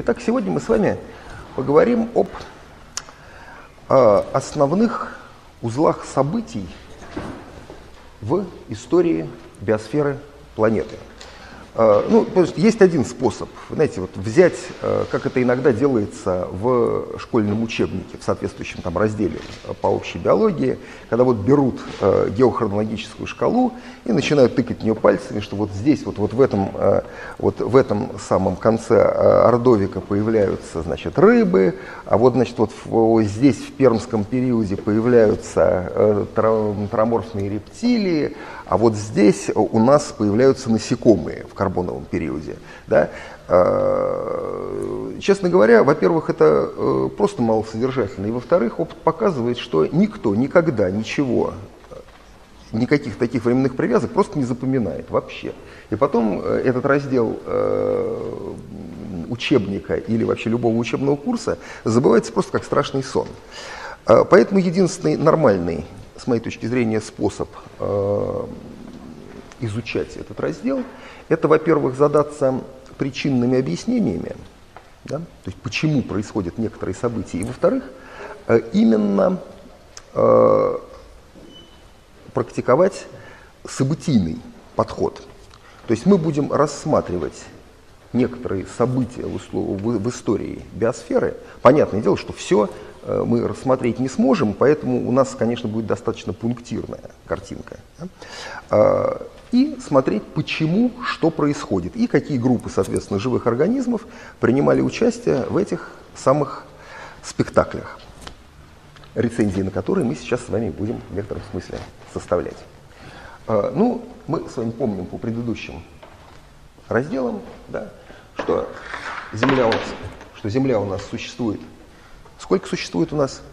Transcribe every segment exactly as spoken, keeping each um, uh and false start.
Итак, сегодня мы с вами поговорим об э, основных узлах событий в истории биосферы планеты. Э, ну, есть один способ, знаете, вот взять, э, как это иногда делается в школьном учебнике, в соответствующем там разделе по общей биологии, когда вот берут э, геохронологическую шкалу и начинают тыкать в нее пальцами, что вот здесь, вот, вот, в, этом, э, вот в этом самом конце Ордовика появляются, значит, рыбы, а вот, значит, вот, в, здесь в пермском периоде появляются э, травоморфные рептилии, а вот здесь у нас появляются насекомые в карбоновом периоде. Да? Честно говоря, во-первых, это просто малосодержательно, и во-вторых, опыт показывает, что никто никогда ничего, никаких таких временных привязок просто не запоминает вообще. И потом этот раздел учебника или вообще любого учебного курса забывается просто как страшный сон. Поэтому единственный нормальный, с моей точки зрения, способ изучать этот раздел — это, во-первых, задаться причинными объяснениями, да, то есть почему происходят некоторые события, и, во-вторых, именно э, практиковать событийный подход. То есть мы будем рассматривать некоторые события в, в, в истории биосферы. Понятное дело, что все э, мы рассмотреть не сможем, поэтому у нас, конечно, будет достаточно пунктирная картинка. Да? Э, и смотреть, почему, что происходит, и какие группы, соответственно, живых организмов принимали участие в этих самых спектаклях, рецензии на которые мы сейчас с вами будем в некотором смысле составлять. Э, ну, мы с вами помним по предыдущим разделам, да, что Земля у нас, что Земля у нас существует. Сколько существует у нас?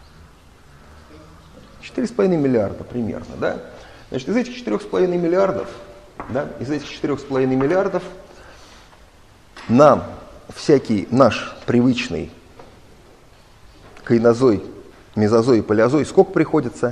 четыре с половиной миллиарда примерно, да? Значит, из этих четырёх с половиной миллиардов, да, из этих четырёх с половиной миллиардов нам всякий наш привычный кайнозой, мезозой и палеозой сколько приходится?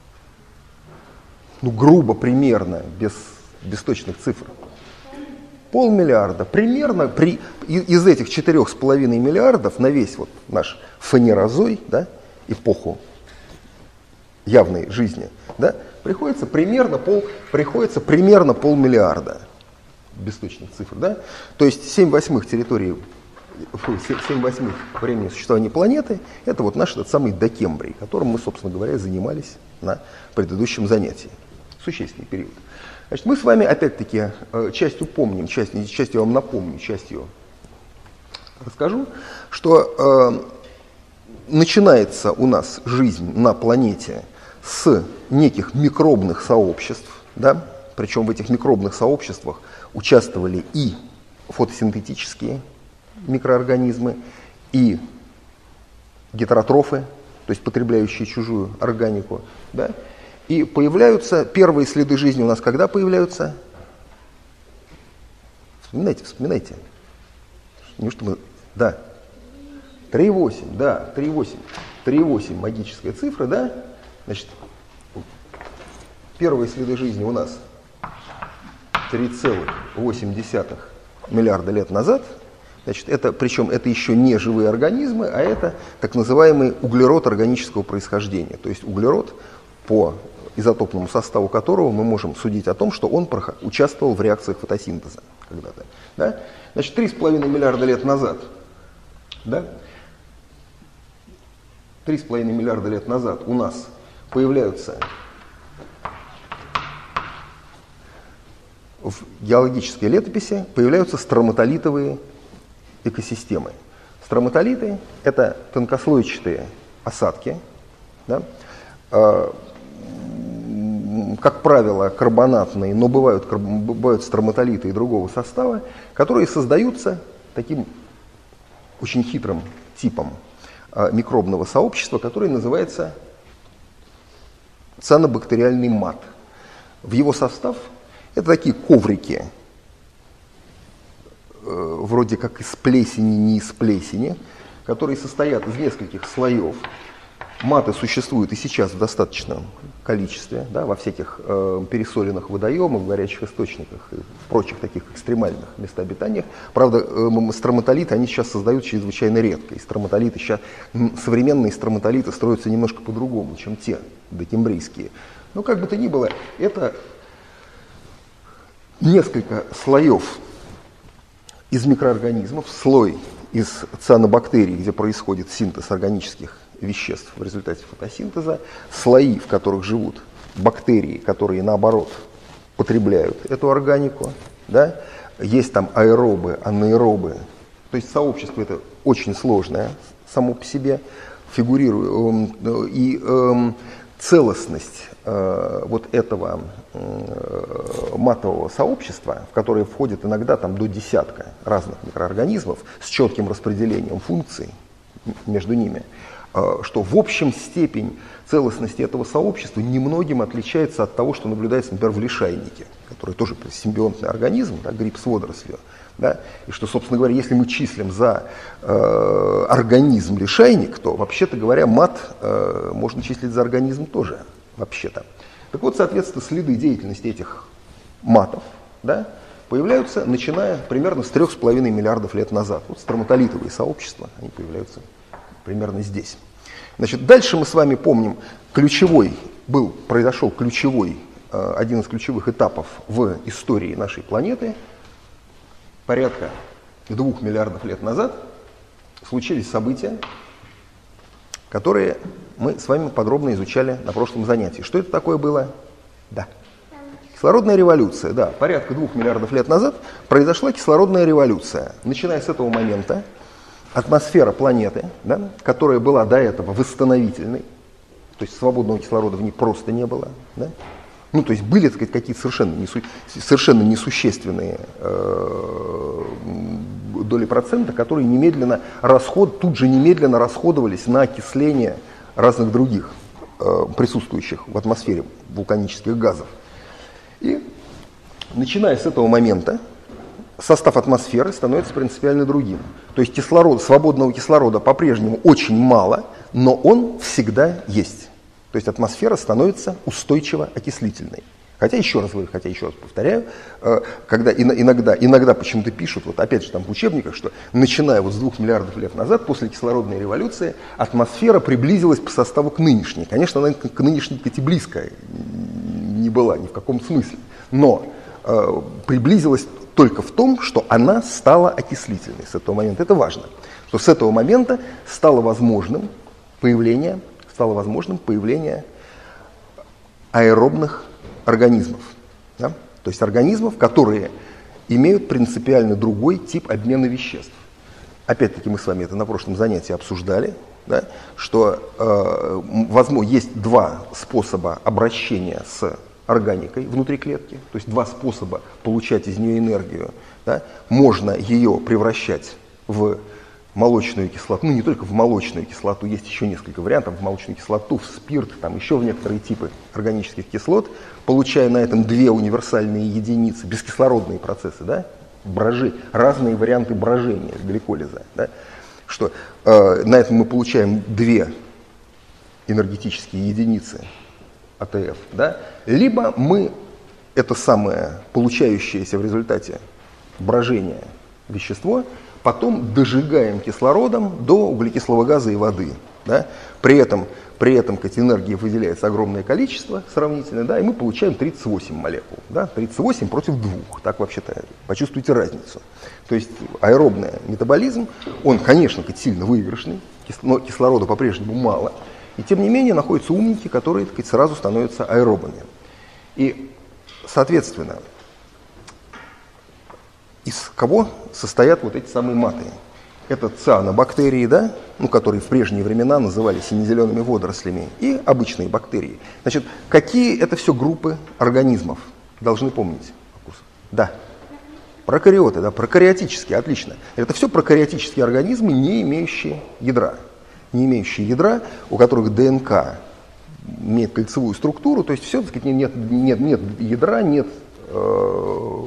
Ну, грубо, примерно, без, без точных цифр. Полмиллиарда. Примерно при, из этих четырёх с половиной миллиардов на весь вот наш фанерозой, да, эпоху явной жизни, да, приходится примерно, пол, приходится примерно полмиллиарда. Без точных цифр. Да? То есть семь восьмых территории, семь восьмых времени существования планеты — это вот наш этот самый докембрий, которым мы, собственно говоря, занимались на предыдущем занятии. Существенный период. Значит, мы с вами, опять-таки, частью помним, частью, частью я вам напомню, частью расскажу, что э, начинается у нас жизнь на планете с неких микробных сообществ, да? Причем в этих микробных сообществах участвовали и фотосинтетические микроорганизмы, и гетеротрофы, то есть потребляющие чужую органику, да? И появляются первые следы жизни у нас когда появляются? Вспоминайте, вспоминайте. Неужто мы... Да. три восемь, да, три восемь. три восемь магическая цифра, да? Значит, первые следы жизни у нас три целых восемь десятых миллиарда лет назад. Значит, это, причем это еще не живые организмы, а это так называемый углерод органического происхождения. То есть углерод, по изотопному составу которого мы можем судить о том, что он участвовал в реакциях фотосинтеза когда-то. Да? Значит, три с половиной миллиарда лет назад, да? три с половиной миллиарда лет назад у нас появляются в геологической летописи появляются строматолитовые экосистемы. Строматолиты — это тонкослойчатые осадки, да? Как правило, карбонатные, но бывают, бывают строматолиты и другого состава, которые создаются таким очень хитрым типом микробного сообщества, которое называется цианобактериальный мат. В его состав это такие коврики, вроде как из плесени, не из плесени, которые состоят из нескольких слоев Маты существуют и сейчас в достаточном количестве, да, во всяких э, пересоленных водоемах, в горячих источниках и в прочих таких экстремальных местообитаниях. Правда, э, строматолиты они сейчас создают чрезвычайно редко. И строматолиты сейчас, современные строматолиты строятся немножко по-другому, чем те докембрийские. Но как бы то ни было, это несколько слоев из микроорганизмов, слой из цианобактерий, где происходит синтез органических веществ в результате фотосинтеза, слои, в которых живут бактерии, которые, наоборот, потребляют эту органику, да? Есть там аэробы, анаэробы, то есть сообщество это очень сложное само по себе, фигурирует, и э, целостность э, вот этого э, матового сообщества, в которое входит иногда там, до десятка разных микроорганизмов с четким распределением функций между ними, что в общем степень целостности этого сообщества немногим отличается от того, что наблюдается, например, в лишайнике, который тоже симбионтный организм, да, гриб с водорослью. Да, и что, собственно говоря, если мы числим за э, организм лишайник, то, вообще-то говоря, мат э, можно числить за организм тоже, вообще-то. Так вот, соответственно, следы деятельности этих матов, да, появляются, начиная примерно с трех с половиной миллиардов лет назад. Вот строматолитовые сообщества, они появляются примерно здесь. Значит, дальше мы с вами помним, ключевой был, произошел ключевой, э, один из ключевых этапов в истории нашей планеты. Порядка двух миллиардов лет назад случились события, которые мы с вами подробно изучали на прошлом занятии. Что это такое было? Да. Кислородная революция. Да, порядка двух миллиардов лет назад произошла кислородная революция. Начиная с этого момента атмосфера планеты, да, которая была до этого восстановительной, то есть свободного кислорода в ней просто не было, да, ну, то есть были, так сказать, какие-то совершенно, несу, совершенно несущественные э, доли процента, которые немедленно расход, тут же немедленно расходовались на окисление разных других э, присутствующих в атмосфере вулканических газов. И начиная с этого момента состав атмосферы становится принципиально другим. То есть кислород, свободного кислорода по-прежнему очень мало, но он всегда есть. То есть атмосфера становится устойчиво окислительной. Хотя еще раз, хотя еще раз повторяю, когда иногда, иногда почему-то пишут, вот опять же там в учебниках, что начиная вот с двух миллиардов лет назад, после кислородной революции, атмосфера приблизилась по составу к нынешней. Конечно, она к нынешней, кстати, близко не была ни в каком смысле, но э, приблизилась только в том, что она стала окислительной с этого момента. Это важно, что с этого момента стало возможным появление, стало возможным появление аэробных организмов. Да? То есть организмов, которые имеют принципиально другой тип обмена веществ. Опять-таки мы с вами это на прошлом занятии обсуждали, да? Что э, возможно, есть два способа обращения с органикой внутри клетки, то есть два способа получать из нее энергию. Да? Можно ее превращать в молочную кислоту, ну не только в молочную кислоту, есть еще несколько вариантов, в молочную кислоту, в спирт, там еще в некоторые типы органических кислот, получая на этом две универсальные единицы, бескислородные процессы, да? Брожи, разные варианты брожения, гликолиза. Да? Что э, на этом мы получаем две энергетические единицы А Т Ф, да? Либо мы это самое получающееся в результате брожения вещество потом дожигаем кислородом до углекислого газа и воды. Да? При этом, при этом к этой энергии выделяется огромное количество сравнительно, да, и мы получаем тридцать восемь молекул. Да? тридцать восемь против двух. Так вообще-то почувствуйте разницу. То есть аэробный метаболизм, он, конечно, сильно выигрышный, но кислорода по-прежнему мало. И тем не менее находятся умники, которые, так сказать, сразу становятся аэробами. И, соответственно, из кого состоят вот эти самые маты? Это цианобактерии, да, ну, которые в прежние времена назывались сине-зелеными водорослями, и обычные бактерии. Значит, какие это все группы организмов? Должны помнить. Да. Прокариоты, да, прокариотические, отлично. Это все прокариотические организмы, не имеющие ядра. Не имеющие ядра, у которых ДНК имеет кольцевую структуру, то есть все, так сказать, нет, нет, нет ядра, нет э,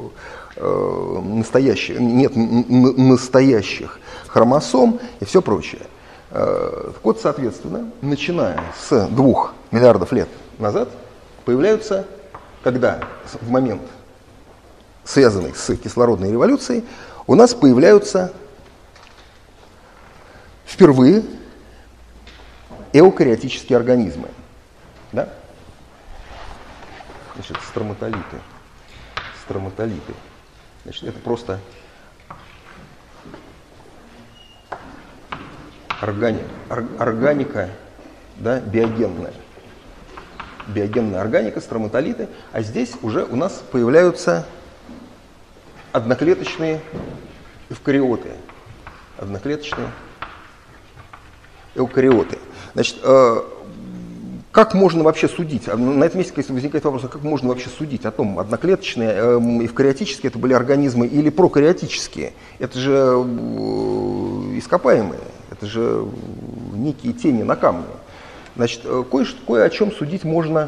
настоящих, нет настоящих хромосом и все прочее. Так вот, соответственно, начиная с двух миллиардов лет назад появляются, когда в момент, связанный с кислородной революцией, у нас появляются впервые эукариотические организмы. Да? Значит, строматолиты. Строматолиты. Значит, это просто органи, ор, органика, да, биогенная. Биогенная органика, строматолиты. А здесь уже у нас появляются одноклеточные эвкариоты. Одноклеточные эукариоты. Значит, э, как можно вообще судить? На этом месте, конечно, возникает вопрос, а как можно вообще судить о том, одноклеточные, э, эвкариотические это были организмы или прокариотические? Это же э, ископаемые, это же некие тени на камне. Значит, кое, кое о чем судить можно,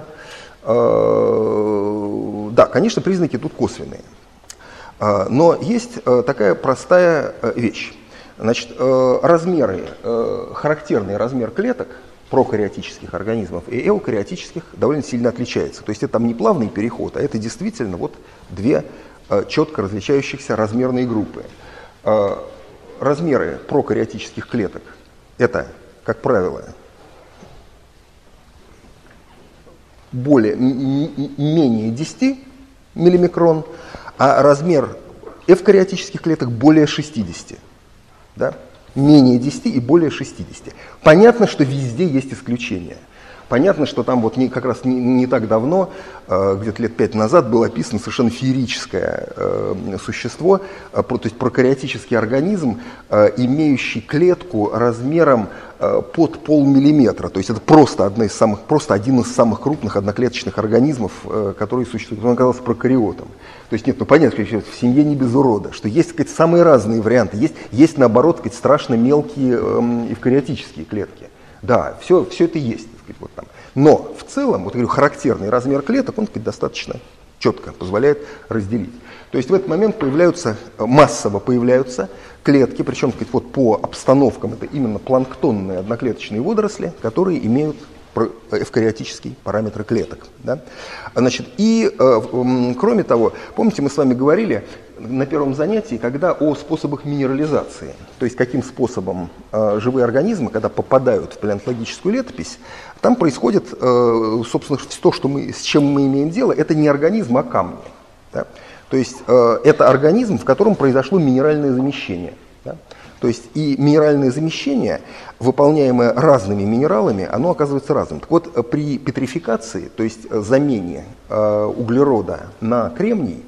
э, да, конечно, признаки тут косвенные, э, но есть э, такая простая э, вещь. Значит, э, размеры, э, характерный размер клеток прокариотических организмов и эукариотических довольно сильно отличается. То есть это там не плавный переход, а это действительно вот две э, четко различающихся размерные группы. Э, размеры прокариотических клеток это, как правило, более, менее десяти миллимикрон, а размер эвкариотических клеток более шестидесяти. Да? Менее десяти и более шестидесяти. Понятно, что везде есть исключения. Понятно, что там вот не, как раз не, не так давно, э, где-то лет пять назад, было описано совершенно феерическое э, существо, э, про, то есть прокариотический организм, э, имеющий клетку размером э, под полмиллиметра. То есть это просто, одна из самых, просто один из самых крупных одноклеточных организмов, э, которые существуют. Он оказался прокариотом. То есть нет, ну понятно, что в семье не без урода, что есть, так сказать, самые разные варианты. Есть, есть наоборот, так сказать, страшно мелкие э, эвкариотические клетки. Да, все, все это есть. Так сказать, вот там. Но в целом, вот говорю, характерный размер клеток, он, так сказать, достаточно четко позволяет разделить. То есть в этот момент появляются, массово появляются клетки, причем, так сказать, вот по обстановкам это именно планктонные одноклеточные водоросли, которые имеют эвкариотические параметры клеток. Да? Значит, и э, кроме того, помните, мы с вами говорили на первом занятии, когда о способах минерализации, то есть каким способом э, живые организмы, когда попадают в палеонтологическую летопись, там происходит, э, собственно, то, что мы, с чем мы имеем дело, это не организм, а камни. Да? То есть э, это организм, в котором произошло минеральное замещение. Да? То есть и минеральное замещение, выполняемое разными минералами, оно оказывается разным. Так вот, при петрификации, то есть замене э, углерода на кремний,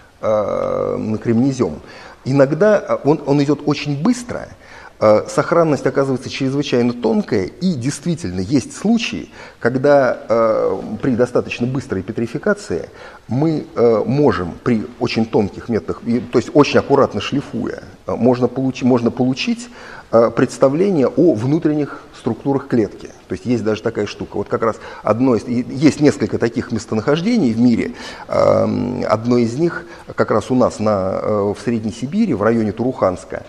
э, на кремнезем, иногда он, он идет очень быстро, э, сохранность оказывается чрезвычайно тонкая, и действительно есть случаи, когда э, при достаточно быстрой петрификации мы э, можем при очень тонких методах, и, то есть очень аккуратно шлифуя, э, можно, получи, можно получить э, представление о внутренних структурах клетки. То есть есть даже такая штука. Вот как раз одно из, есть несколько таких местонахождений в мире. Э, одно из них как раз у нас на, э, в Средней Сибири, в районе Туруханска,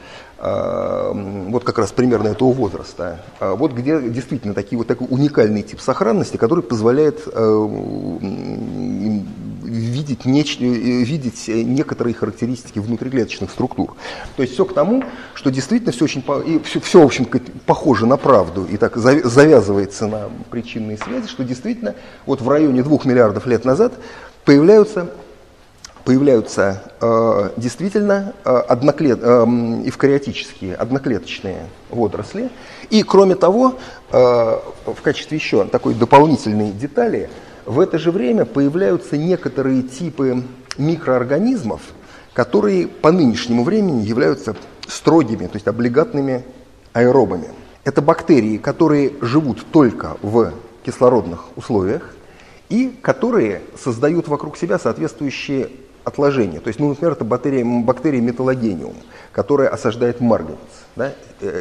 вот как раз примерно этого возраста, вот где действительно такие, вот такой уникальный тип сохранности, который позволяет э, видеть, неч, видеть некоторые характеристики внутриклеточных структур. То есть все к тому, что действительно все, очень, и все, все в общем, похоже на правду и так завязывается на причинные связи, что действительно вот в районе двух миллиардов лет назад появляются Появляются э, действительно э, одноклет, э, эвкариотические, одноклеточные водоросли. И кроме того, э, в качестве еще такой дополнительной детали, в это же время появляются некоторые типы микроорганизмов, которые по нынешнему времени являются строгими, то есть облигатными аэробами. Это бактерии, которые живут только в кислородных условиях и которые создают вокруг себя соответствующие отложения. То есть, ну, например, это бактерия, бактерия металлогениум, которая осаждает марганец. Да?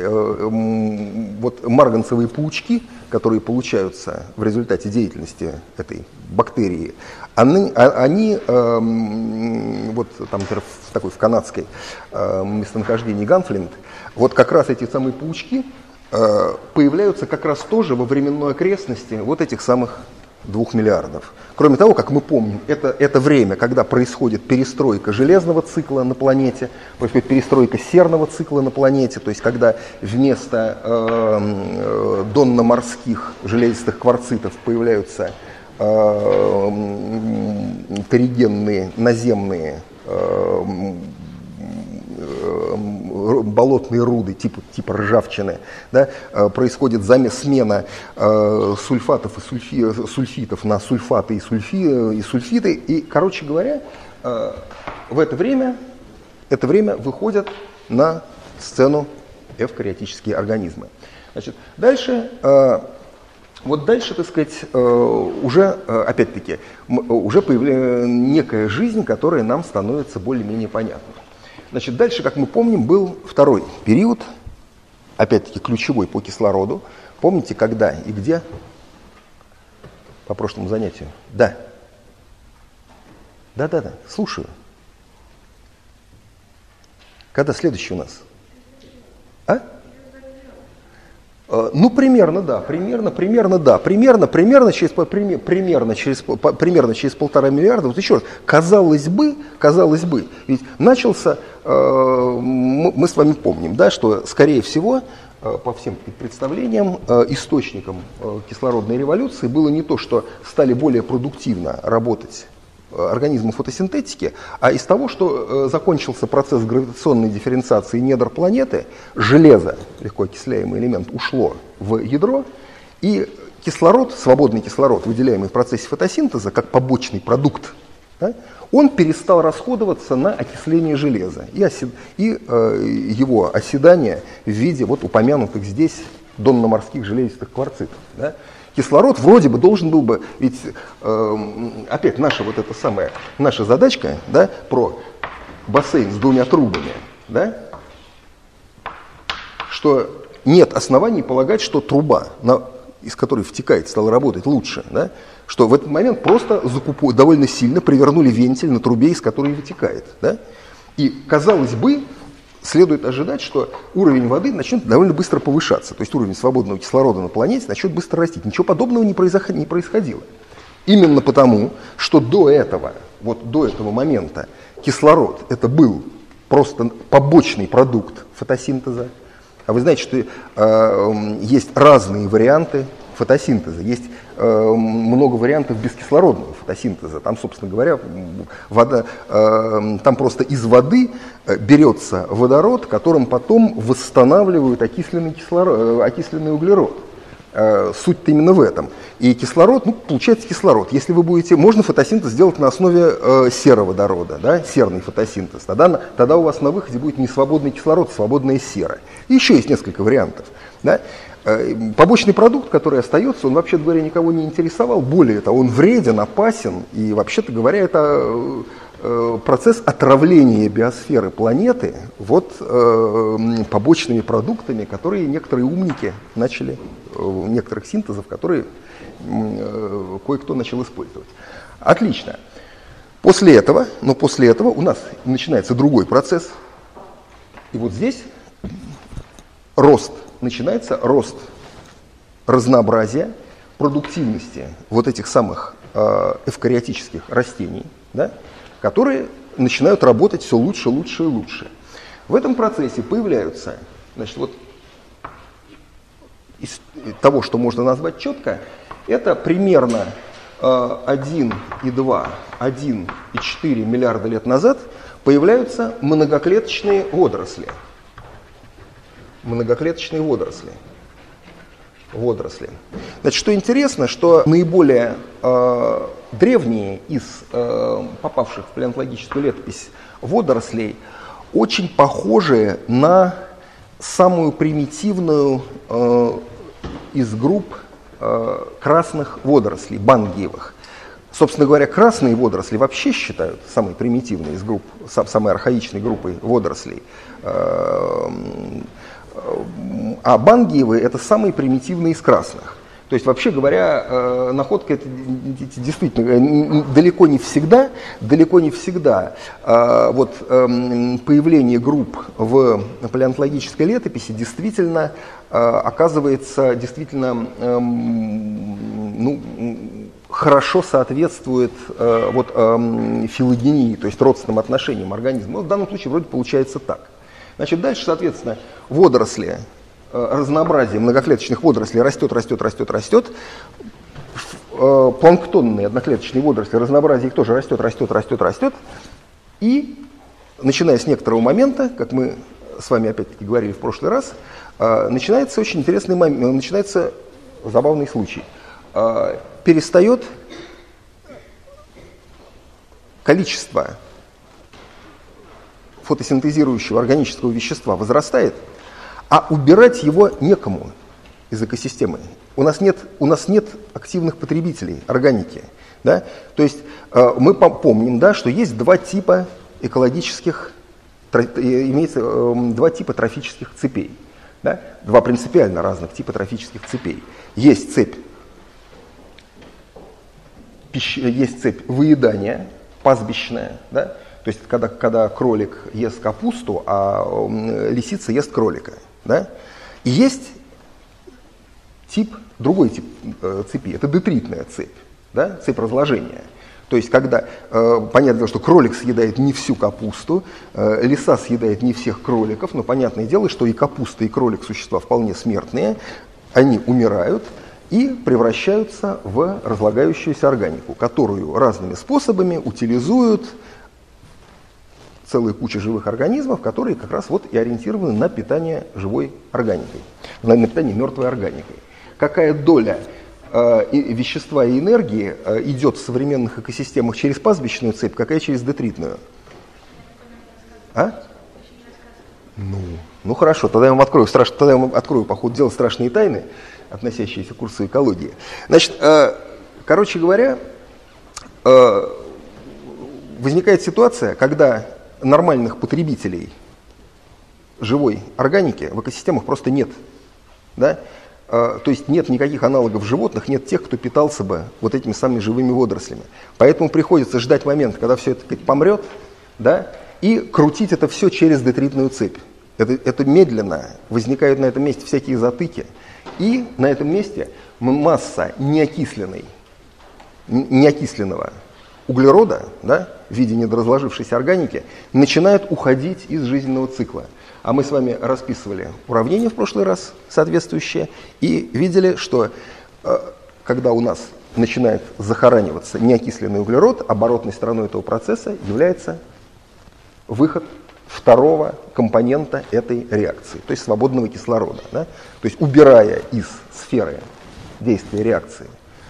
Вот марганцевые паучки, которые получаются в результате деятельности этой бактерии, они, они вот там, например, в такой в канадской местонахождении Ганфлинд, вот как раз эти самые паучки э, появляются как раз тоже во временной окрестности вот этих самых двух миллиардов. Кроме того, как мы помним, это, это время, когда происходит перестройка железного цикла на планете, происходит перестройка серного цикла на планете, то есть когда вместо э, донно-морских железистых кварцитов появляются э, терригенные наземные э, болотные руды, типа, типа ржавчины, да, происходит замес, смена э, сульфатов и сульфи, сульфитов на сульфаты и, сульфи, и сульфиты. И, короче говоря, э, в это время, это время выходят на сцену эвкариотические организмы. Значит, дальше, э, вот дальше, так сказать, э, уже, э, опять-таки, уже появляется некая жизнь, которая нам становится более-менее понятной. Значит, дальше, как мы помним, был второй период, опять-таки ключевой по кислороду. Помните, когда и где? По прошлому занятию. Да. Да-да-да, слушаю. Когда следующий у нас? А? Ну, примерно, да, примерно, примерно, да, примерно, примерно через, примерно через, примерно через полтора миллиарда. Вот еще раз, казалось бы, казалось бы, ведь начался, э, мы с вами помним, да, что, скорее всего, э, по всем представлениям, э, источником э, кислородной революции было не то, что стали более продуктивно работать организмы фотосинтетики, а из того, что э, закончился процесс гравитационной дифференциации недр планеты, железо, легко окисляемый элемент, ушло в ядро, и кислород, свободный кислород, выделяемый в процессе фотосинтеза, как побочный продукт, да, он перестал расходоваться на окисление железа и, оси, и э, его оседание в виде вот упомянутых здесь донно-морских железистых кварцитов. Да. Кислород вроде бы должен был бы, ведь э, опять наша вот эта самая, наша задачка, да, про бассейн с двумя трубами, да, что нет оснований полагать, что труба, на, из которой втекает, стала работать лучше, да, что в этот момент просто закупу, довольно сильно привернули вентиль на трубе, из которой вытекает. Да, и казалось бы, следует ожидать, что уровень воды начнет довольно быстро повышаться, то есть уровень свободного кислорода на планете начнет быстро расти. Ничего подобного не происходило. Именно потому, что до этого, вот до этого момента кислород это был просто побочный продукт фотосинтеза. А вы знаете, что э, есть разные варианты фотосинтеза. Есть э, много вариантов бескислородного фотосинтеза. Там, собственно говоря, вода, э, там просто из воды берется водород, которым потом восстанавливают окисленный, кислород, окисленный углерод. Э, суть-то именно в этом. И кислород, ну, получается кислород. Если вы будете, можно фотосинтез сделать на основе э, сероводорода, да, серный фотосинтез. Тогда, тогда у вас на выходе будет не свободный кислород, а свободная сера. И еще есть несколько вариантов. Да. Побочный продукт, который остается, он, вообще говоря, никого не интересовал. Более того, он вреден, опасен. И, вообще-то говоря, это процесс отравления биосферы планеты вот побочными продуктами, которые некоторые умники начали, некоторых синтезов, которые кое-кто начал использовать. Отлично. После этого, но после этого у нас начинается другой процесс. И вот здесь рост. Начинается рост разнообразия, продуктивности вот этих самых э, эвкариотических растений, да, которые начинают работать все лучше, лучше и лучше. В этом процессе появляются, значит, вот из того, что можно назвать четко, это примерно э, один и два, один и четыре миллиарда лет назад появляются многоклеточные водоросли. Многоклеточные водоросли. водоросли. Значит, что интересно, что наиболее э, древние из э, попавших в палеонтологическую летопись водорослей очень похожи на самую примитивную э, из групп э, красных водорослей, бангиевых. Собственно говоря, красные водоросли вообще считают самой примитивной из групп, самой архаичной группой водорослей. А бангиевые — это самые примитивные из красных. То есть, вообще говоря, находка это действительно далеко не всегда, далеко не всегда вот появление групп в палеонтологической летописи действительно оказывается действительно ну, хорошо соответствует вот филогении, то есть родственным отношениям организма. Ну, в данном случае вроде получается так. Значит, дальше, соответственно, водоросли. Разнообразие многоклеточных водорослей растет, растет, растет, растет. Планктонные одноклеточные водоросли, разнообразие их тоже растет, растет, растет, растет. И, начиная с некоторого момента, как мы с вами опять-таки говорили в прошлый раз, начинается очень интересный момент, начинается забавный случай. Перестает количество фотосинтезирующего органического вещества возрастает, а убирать его некому из экосистемы. У нас нет, у нас нет активных потребителей органики. Да? То есть э, мы помним, да, что есть два типа экологических, тро, имеется э, два типа трофических цепей. Да? Два принципиально разных типа трофических цепей. Есть цепь, пищ, есть цепь выедания, пастбищная, да? То есть когда, когда кролик ест капусту, а э, лисица ест кролика. Да? И есть тип, другой тип э, цепи, это детритная цепь, да? Цепь разложения. То есть когда, э, понятное дело, что кролик съедает не всю капусту, э, лиса съедает не всех кроликов, но понятное дело, что и капуста, и кролик существа вполне смертные, они умирают и превращаются в разлагающуюся органику, которую разными способами утилизуют целая куча живых организмов, которые как раз вот и ориентированы на питание живой органикой, на, на питание мертвой органикой. Какая доля э, и, вещества и энергии э, идет в современных экосистемах через пастбищную цепь, какая через детритную? А? Ну, ну хорошо, тогда я вам открою, страш, тогда я вам открою по ходу дела страшные тайны, относящиеся к курсу экологии. Значит, э, короче говоря, э, возникает ситуация, когда нормальных потребителей живой органики в экосистемах просто нет. Да? А, то есть нет никаких аналогов животных, нет тех, кто питался бы вот этими самыми живыми водорослями. Поэтому приходится ждать момент, когда все это помрет, да, и крутить это все через детритную цепь. Это, это медленно, возникают на этом месте всякие затыки. И на этом месте масса неокисленной, неокисленного углерода, да, в виде недоразложившейся органики, начинает уходить из жизненного цикла. А мы с вами расписывали уравнение в прошлый раз соответствующее и видели, что э, когда у нас начинает захораниваться неокисленный углерод, оборотной стороной этого процесса является выход второго компонента этой реакции, то есть свободного кислорода. Да? То есть убирая из сферы действия реакции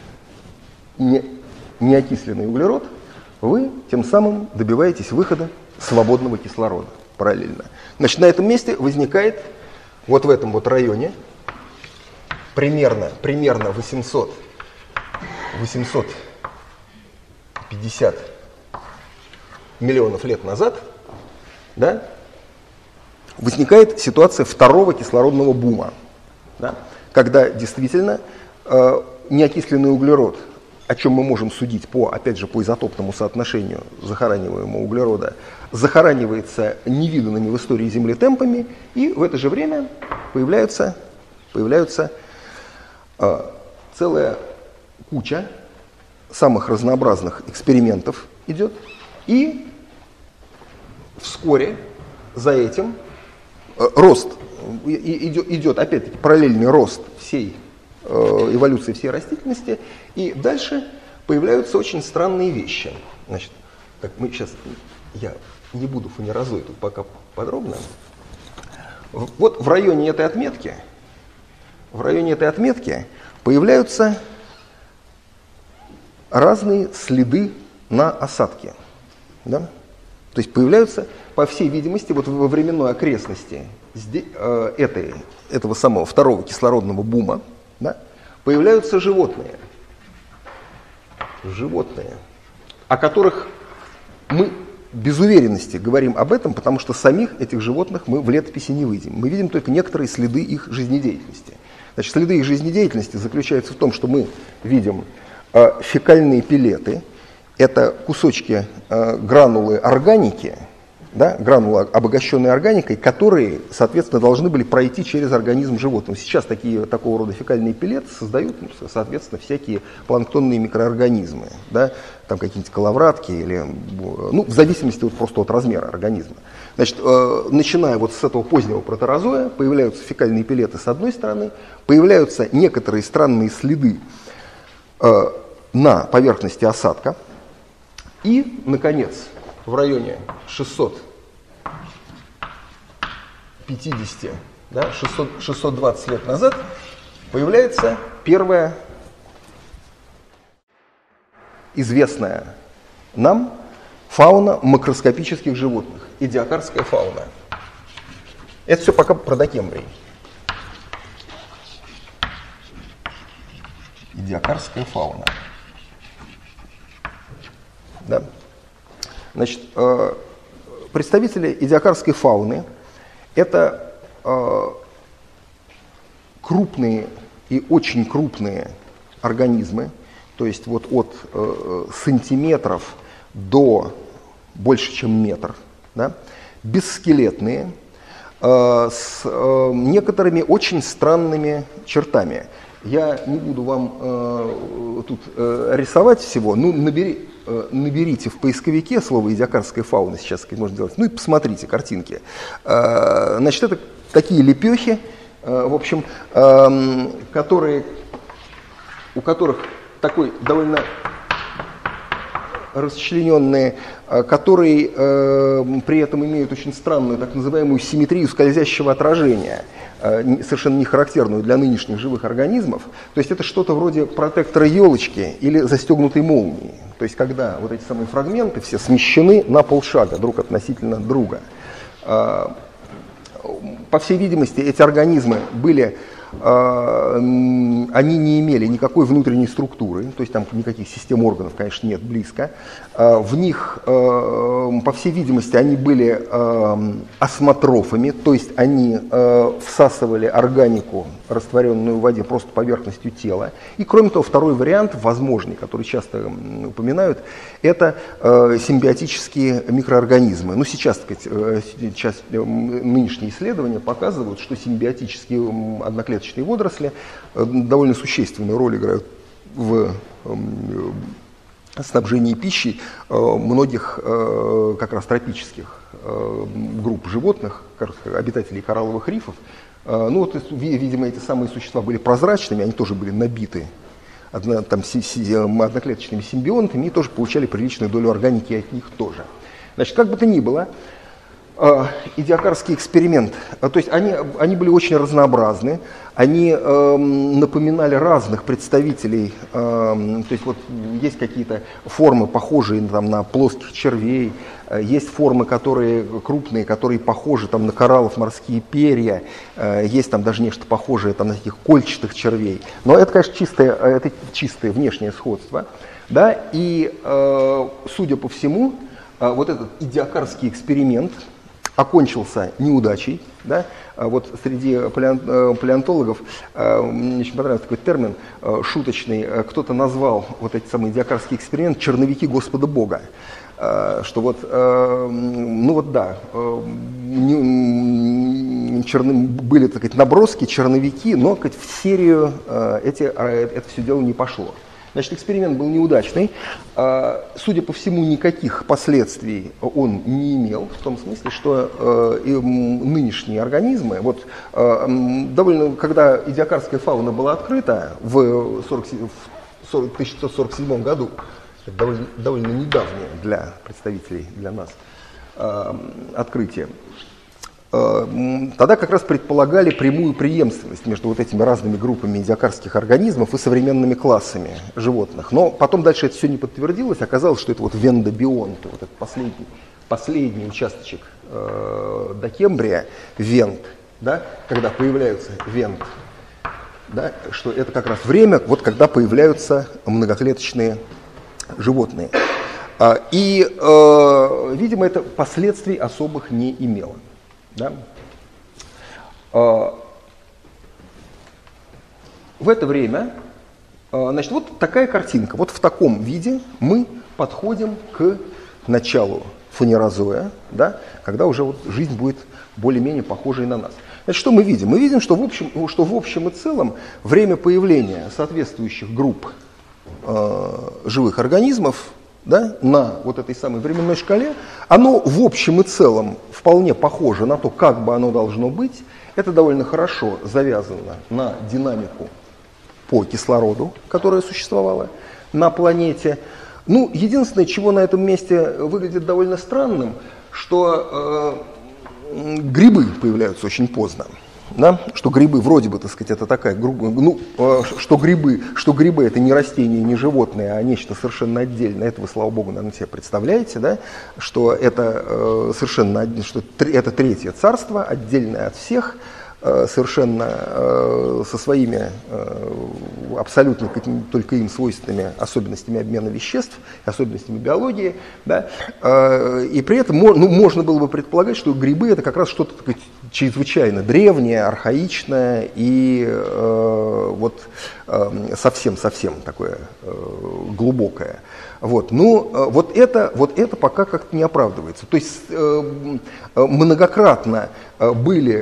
не, неокисленный углерод, вы тем самым добиваетесь выхода свободного кислорода параллельно. Значит, на этом месте возникает вот в этом вот районе примерно, примерно восемьсот, восемьсот пятьдесят миллионов лет назад, да, возникает ситуация второго кислородного бума, да, когда действительно э, неокисленный углерод, о чем мы можем судить по, опять же, по изотопному соотношению захораниваемого углерода, захоранивается невиданными в истории Земли темпами, и в это же время появляются, появляются э, целая куча самых разнообразных экспериментов идет, и вскоре за этим э, рост, идет, идет опять-таки параллельный рост всей э, эволюции всей растительности, и дальше появляются очень странные вещи. Значит, как мы сейчас, я не буду фанерозой тут пока подробно. Вот в районе этой отметки, в районе этой отметки появляются разные следы на осадке. Да? То есть появляются, по всей видимости, вот во временной окрестности здесь, э, этой, этого самого второго кислородного бума, да, появляются животные. Животные, о которых мы без уверенности говорим об этом, потому что самих этих животных мы в летописи не видим. Мы видим только некоторые следы их жизнедеятельности. Значит, следы их жизнедеятельности заключаются в том, что мы видим э, фекальные пелеты. Это кусочки э, гранулы органики, да, гранулы, обогащенные органикой, которые, соответственно, должны были пройти через организм животного. Сейчас такие, такого рода фекальные пелеты создают, ну, соответственно, всякие планктонные микроорганизмы, да, там какие-нибудь коловратки, или, ну, в зависимости вот просто от размера организма. Значит, э, начиная вот с этого позднего протерозоя, появляются фекальные пелеты с одной стороны, появляются некоторые странные следы э, на поверхности осадка, и, наконец, в районе шестисот пятидесяти, да, шестьсот, шестьсот двадцать лет назад появляется первая известная нам фауна макроскопических животных, эдиакарская фауна. Это все пока про Докембрий. Эдиакарская фауна. Да. Значит, э, представители эдиакарской фауны – это э, крупные и очень крупные организмы, то есть вот от э, сантиметров до больше, чем метр, да, бесскелетные, э, с э, некоторыми очень странными чертами. Я не буду вам э, тут э, рисовать всего, ну, набери, э, наберите в поисковике слово «эдиакарская фауна», сейчас сказать, можно делать, ну и посмотрите картинки. Э, значит, это такие лепехи, э, в общем, э, которые, у которых такой довольно расчлененные, которые э, при этом имеют очень странную так называемую симметрию скользящего отражения, э, совершенно не характерную для нынешних живых организмов. То есть это что-то вроде протектора елочки или застегнутой молнии. То есть когда вот эти самые фрагменты все смещены на полшага друг относительно друга. Э, по всей видимости, эти организмы были... они не имели никакой внутренней структуры, то есть там никаких систем органов, конечно, нет близко. В них, по всей видимости, они были осмотрофами, то есть они всасывали органику, растворенную в воде, просто поверхностью тела. И, кроме того, второй вариант, возможный, который часто упоминают, это симбиотические микроорганизмы. Ну, сейчас, так сказать, сейчас нынешние исследования показывают, что симбиотические одноклеточные водоросли довольно существенную роль играют в снабжении пищей многих как раз тропических групп животных, обитателей коралловых рифов. Ну вот, видимо, эти самые существа были прозрачными, они тоже были набиты одно, там, одноклеточными симбионтами и тоже получали приличную долю органики от них тоже. Значит, как бы то ни было, эдиакарский эксперимент, то есть они, они были очень разнообразны, они э, напоминали разных представителей, э, то есть вот есть какие-то формы, похожие там, на плоских червей, э, есть формы, которые крупные, которые похожи там, на кораллов, морские перья, э, есть там даже нечто похожее там, на таких кольчатых червей, но это, конечно, чистое, это чистое внешнее сходство, да, и, э, судя по всему, э, вот этот эдиакарский эксперимент окончился неудачей. Да? Вот среди палеонтологов мне очень понравился такой термин шуточный. Кто-то назвал вот эти самые эдиакарский эксперимент «черновики Господа Бога». Что вот, ну вот да, черно, были, так сказать, наброски, черновики, но, так сказать, в серию эти, это все дело не пошло. Значит, эксперимент был неудачный. Судя по всему, никаких последствий он не имел, в том смысле, что нынешние организмы, вот, довольно, когда эдиакарская фауна была открыта в тысяча девятьсот сорок седьмом году, это довольно, довольно недавнее для представителей, для нас, открытие, тогда как раз предполагали прямую преемственность между вот этими разными группами эдиакарских организмов и современными классами животных. Но потом дальше это все не подтвердилось, оказалось, что это вот вендобионт, вот этот последний, последний участочек э, Докембрия, вент, да, когда появляются вент, да, что это как раз время, вот когда появляются многоклеточные животные. И, э, видимо, это последствий особых не имело. Да? В это время, значит, вот такая картинка. Вот в таком виде мы подходим к началу фанерозоя, да, когда уже вот жизнь будет более-менее похожей на нас. Значит, что мы видим? Мы видим, что в общем, что в общем и целом время появления соответствующих групп э, живых организмов, да, на вот этой самой временной шкале, оно в общем и целом вполне похоже на то, как бы оно должно быть. Это довольно хорошо завязано на динамику по кислороду, которая существовала на планете. Ну, единственное, чего на этом месте выглядит довольно странным, что э, грибы появляются очень поздно. Да? Что грибы, вроде бы, так сказать, это такая группа, ну, э, что грибы, что грибы это не растения, не животные, а нечто совершенно отдельное. Это вы, слава богу, наверное, себе представляете, да? Что это э, совершенно, что это третье царство, отдельное от всех, совершенно э, со своими э, абсолютно только им свойственными особенностями обмена веществ, особенностями биологии. Да? Э, и при этом ну, можно было бы предполагать, что грибы это как раз что-то такое чрезвычайно древнее, архаичное и э, вот совсем-совсем э, такое э, глубокое. Вот. Ну, э, вот, это, вот это пока как-то не оправдывается. То есть э, многократно были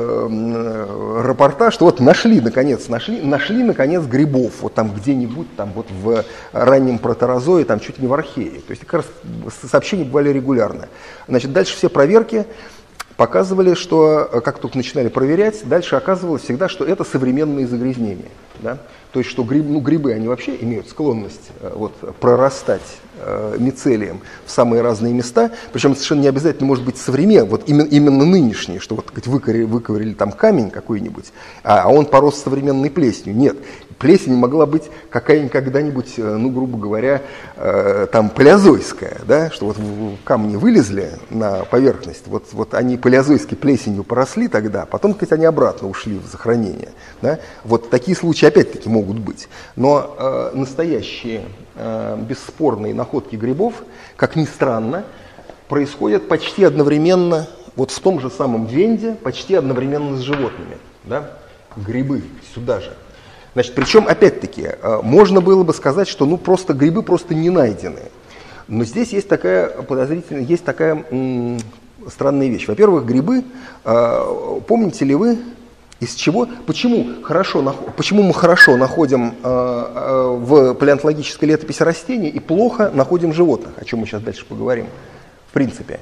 э, рапорта, что вот нашли, наконец, нашли, нашли, наконец, грибов, вот там где-нибудь, там вот в раннем протерозое, там чуть ли не в архее. То есть как раз сообщения бывали регулярно. Значит, дальше все проверки показывали, что, как только начинали проверять, дальше оказывалось всегда, что это современные загрязнения. Да? То есть, что гриб, ну, грибы, они вообще имеют склонность вот, прорастать э, мицелием в самые разные места, причем совершенно не обязательно может быть современный, вот именно, именно нынешний, что вот выковырили, выковырили там камень какой-нибудь, а, а он порос современной плесенью. Нет, плесень могла быть какая-нибудь когда-нибудь, ну, грубо говоря, э, там палеозойская, да, что вот камни вылезли на поверхность, вот, вот они палеозойской плесенью поросли тогда, потом, сказать, они обратно ушли в захоронение. Да? Вот такие случаи опять-таки могут быть. Но э, настоящие э, бесспорные находки грибов, как ни странно, происходят почти одновременно, вот в том же самом Венде, почти одновременно с животными. Да? Грибы сюда же. Значит, причем, опять-таки, э, можно было бы сказать, что ну, просто грибы просто не найдены. Но здесь есть такая подозрительная, есть такая м- странная вещь. Во-первых, грибы, э, помните ли вы, из чего, почему, хорошо, почему мы хорошо находим э, э, в палеонтологической летописи растения и плохо находим животных, о чем мы сейчас дальше поговорим, в принципе.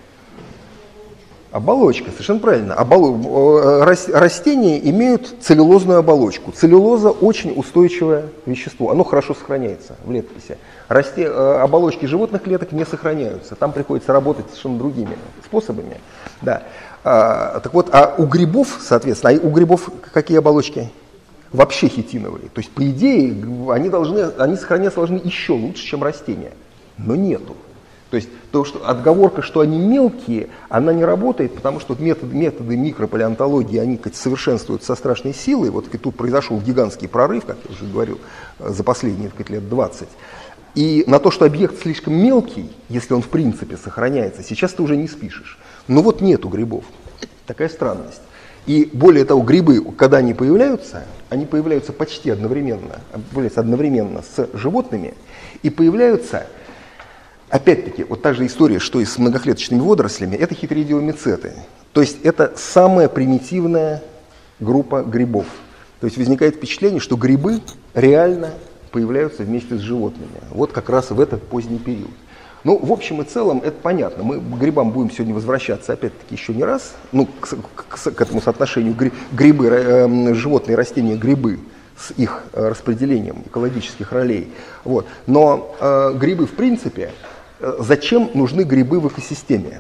Оболочка, совершенно правильно. Оболо... Растения имеют целлюлозную оболочку. Целлюлоза очень устойчивое вещество, оно хорошо сохраняется в летописи. Расте... Оболочки животных клеток не сохраняются, там приходится работать совершенно другими способами. Да. А, так вот, а у грибов, соответственно, а у грибов какие оболочки? Вообще хитиновые. То есть, по идее, они, должны, они сохраняться должны еще лучше, чем растения. Но нету. То есть то, что отговорка, что они мелкие, она не работает, потому что методы, методы микропалеонтологии, они как, совершенствуют со страшной силой. Вот и тут произошел гигантский прорыв, как я уже говорил, за последние так, лет двадцать. И на то, что объект слишком мелкий, если он в принципе сохраняется, сейчас ты уже не спишешь. Но вот нету грибов. Такая странность. И более того, грибы, когда они появляются, они появляются почти одновременно, появляются одновременно с животными и появляются... Опять-таки, вот та же история, что и с многоклеточными водорослями, это хитридиомицеты. То есть это самая примитивная группа грибов. То есть возникает впечатление, что грибы реально появляются вместе с животными. Вот как раз в этот поздний период. Ну, в общем и целом, это понятно. Мы к грибам будем сегодня возвращаться, опять-таки, еще не раз. Ну, к, к, к этому соотношению грибы, э, животные, растения, грибы. С их э, распределением экологических ролей. Вот. Но э, грибы, в принципе, э, зачем нужны грибы в экосистеме?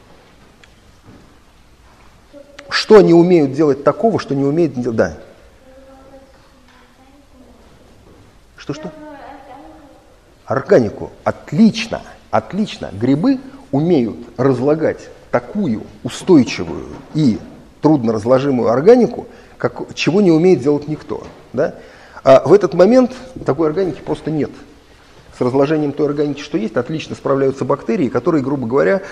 Что они умеют делать такого, что не умеют делать? Да. Что-что? Органику. Отлично. Отлично. Грибы умеют разлагать такую устойчивую и трудно разложимую органику, как, чего не умеет делать никто. Да? А в этот момент такой органики просто нет. с разложением той органики, что есть, отлично справляются бактерии, которые, грубо говоря,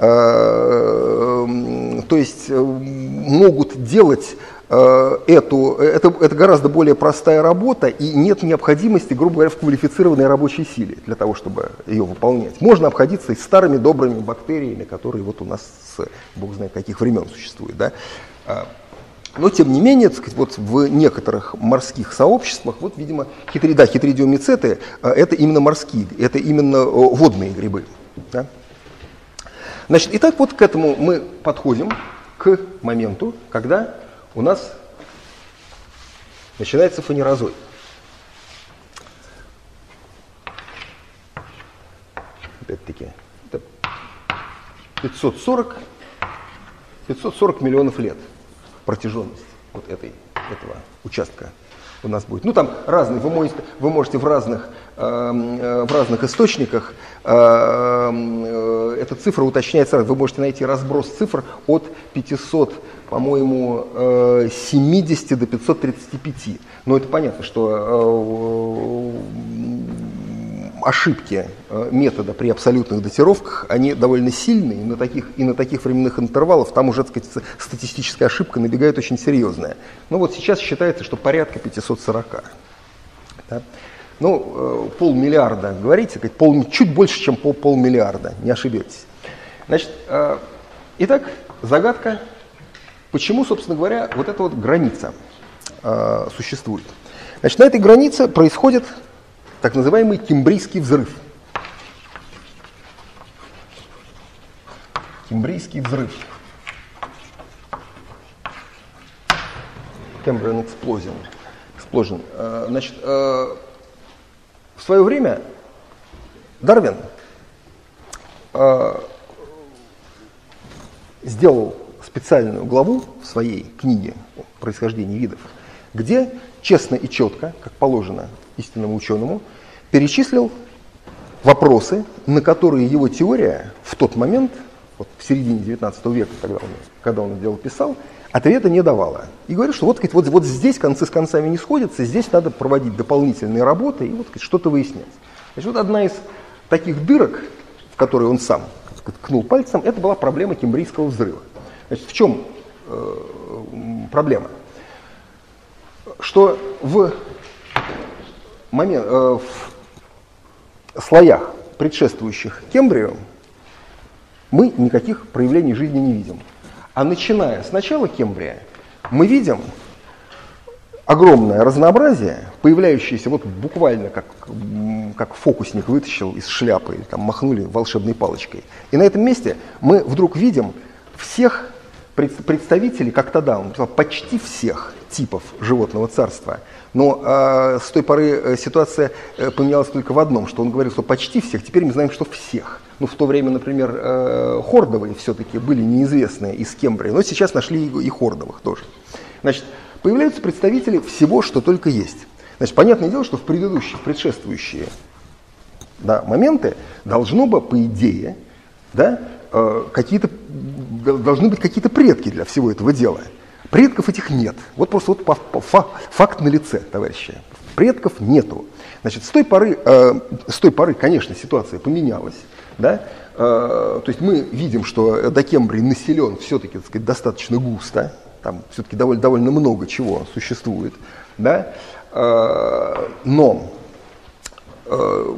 э, то есть могут делать э, эту, это, это гораздо более простая работа, и нет необходимости, грубо говоря, в квалифицированной рабочей силе для того, чтобы ее выполнять. Можно обходиться и старыми добрыми бактериями, которые вот у нас с бог знает каких времен существуют. Да? Но, тем не менее, так сказать, вот в некоторых морских сообществах, вот, видимо, хитри, да, хитридиомицеты – это именно морские, это именно водные грибы. Да? Значит, итак, вот к этому мы подходим к моменту, когда у нас начинается фанерозой. Опять-таки, это пятьсот сорок миллионов лет. Протяженность вот этой, этого участка у нас будет. Ну, там разные, вы можете, вы можете в, разных, э, в разных источниках, э, э, эта цифра уточняется, вы можете найти разброс цифр от пятисот, по-моему, э, семидесяти до пятисот тридцати пяти. Но это понятно, что э, ошибки метода при абсолютных датировках, они довольно сильные, и на таких, и на таких временных интервалах там уже, так сказать, статистическая ошибка набегает очень серьезная. Ну вот сейчас считается, что порядка пятисот сорока. Да? Ну, полмиллиарда, говорите, пол, чуть больше, чем пол, полмиллиарда, не ошибетесь. Значит, э, итак, загадка, почему, собственно говоря, вот эта вот граница э, существует. Значит, на этой границе происходит так называемый Кембрийский взрыв. Кембрийский взрыв. Cambrian explosion. explosion. Значит, в свое время Дарвин сделал специальную главу в своей книге «Происхождение видов», где честно и четко, как положено истинному ученому, перечислил вопросы, на которые его теория в тот момент, вот в середине девятнадцатого века, когда он, когда он это дело писал, ответа не давала. И говорит, что вот, вот, вот здесь концы с концами не сходятся, здесь надо проводить дополнительные работы и вот, что-то выяснять. Значит, вот одна из таких дырок, в которые он сам ткнул пальцем, это была проблема Кембрийского взрыва. Значит, в чем э, проблема? Что в, момент, э, в слоях, предшествующих Кембрию, мы никаких проявлений жизни не видим. А начиная с начала Кембрия, мы видим огромное разнообразие, появляющееся вот буквально как, как фокусник вытащил из шляпы, или там махнули волшебной палочкой. И на этом месте мы вдруг видим всех представителей, как тогда он написал, почти всех типов животного царства. Но э, с той поры ситуация поменялась только в одном, что он говорил, что почти всех, теперь мы знаем, что всех. Ну, в то время, например, э, хордовые все-таки были неизвестные из Кембрия, но сейчас нашли и хордовых тоже. Значит, появляются представители всего, что только есть. Значит, понятное дело, что в предыдущие, предшествующие да, моменты должно бы, по идее, да, э, какие-то, должны быть какие-то предки для всего этого дела. Предков этих нет. Вот просто вот по, по, факт налице, товарищи. Предков нету. Значит, с той поры, э, с той поры, конечно, ситуация поменялась. Да? Э, то есть мы видим, что Докембрий населен все-таки, так сказать, достаточно густо. Там все-таки довольно, довольно много чего существует. Да? Э, но э,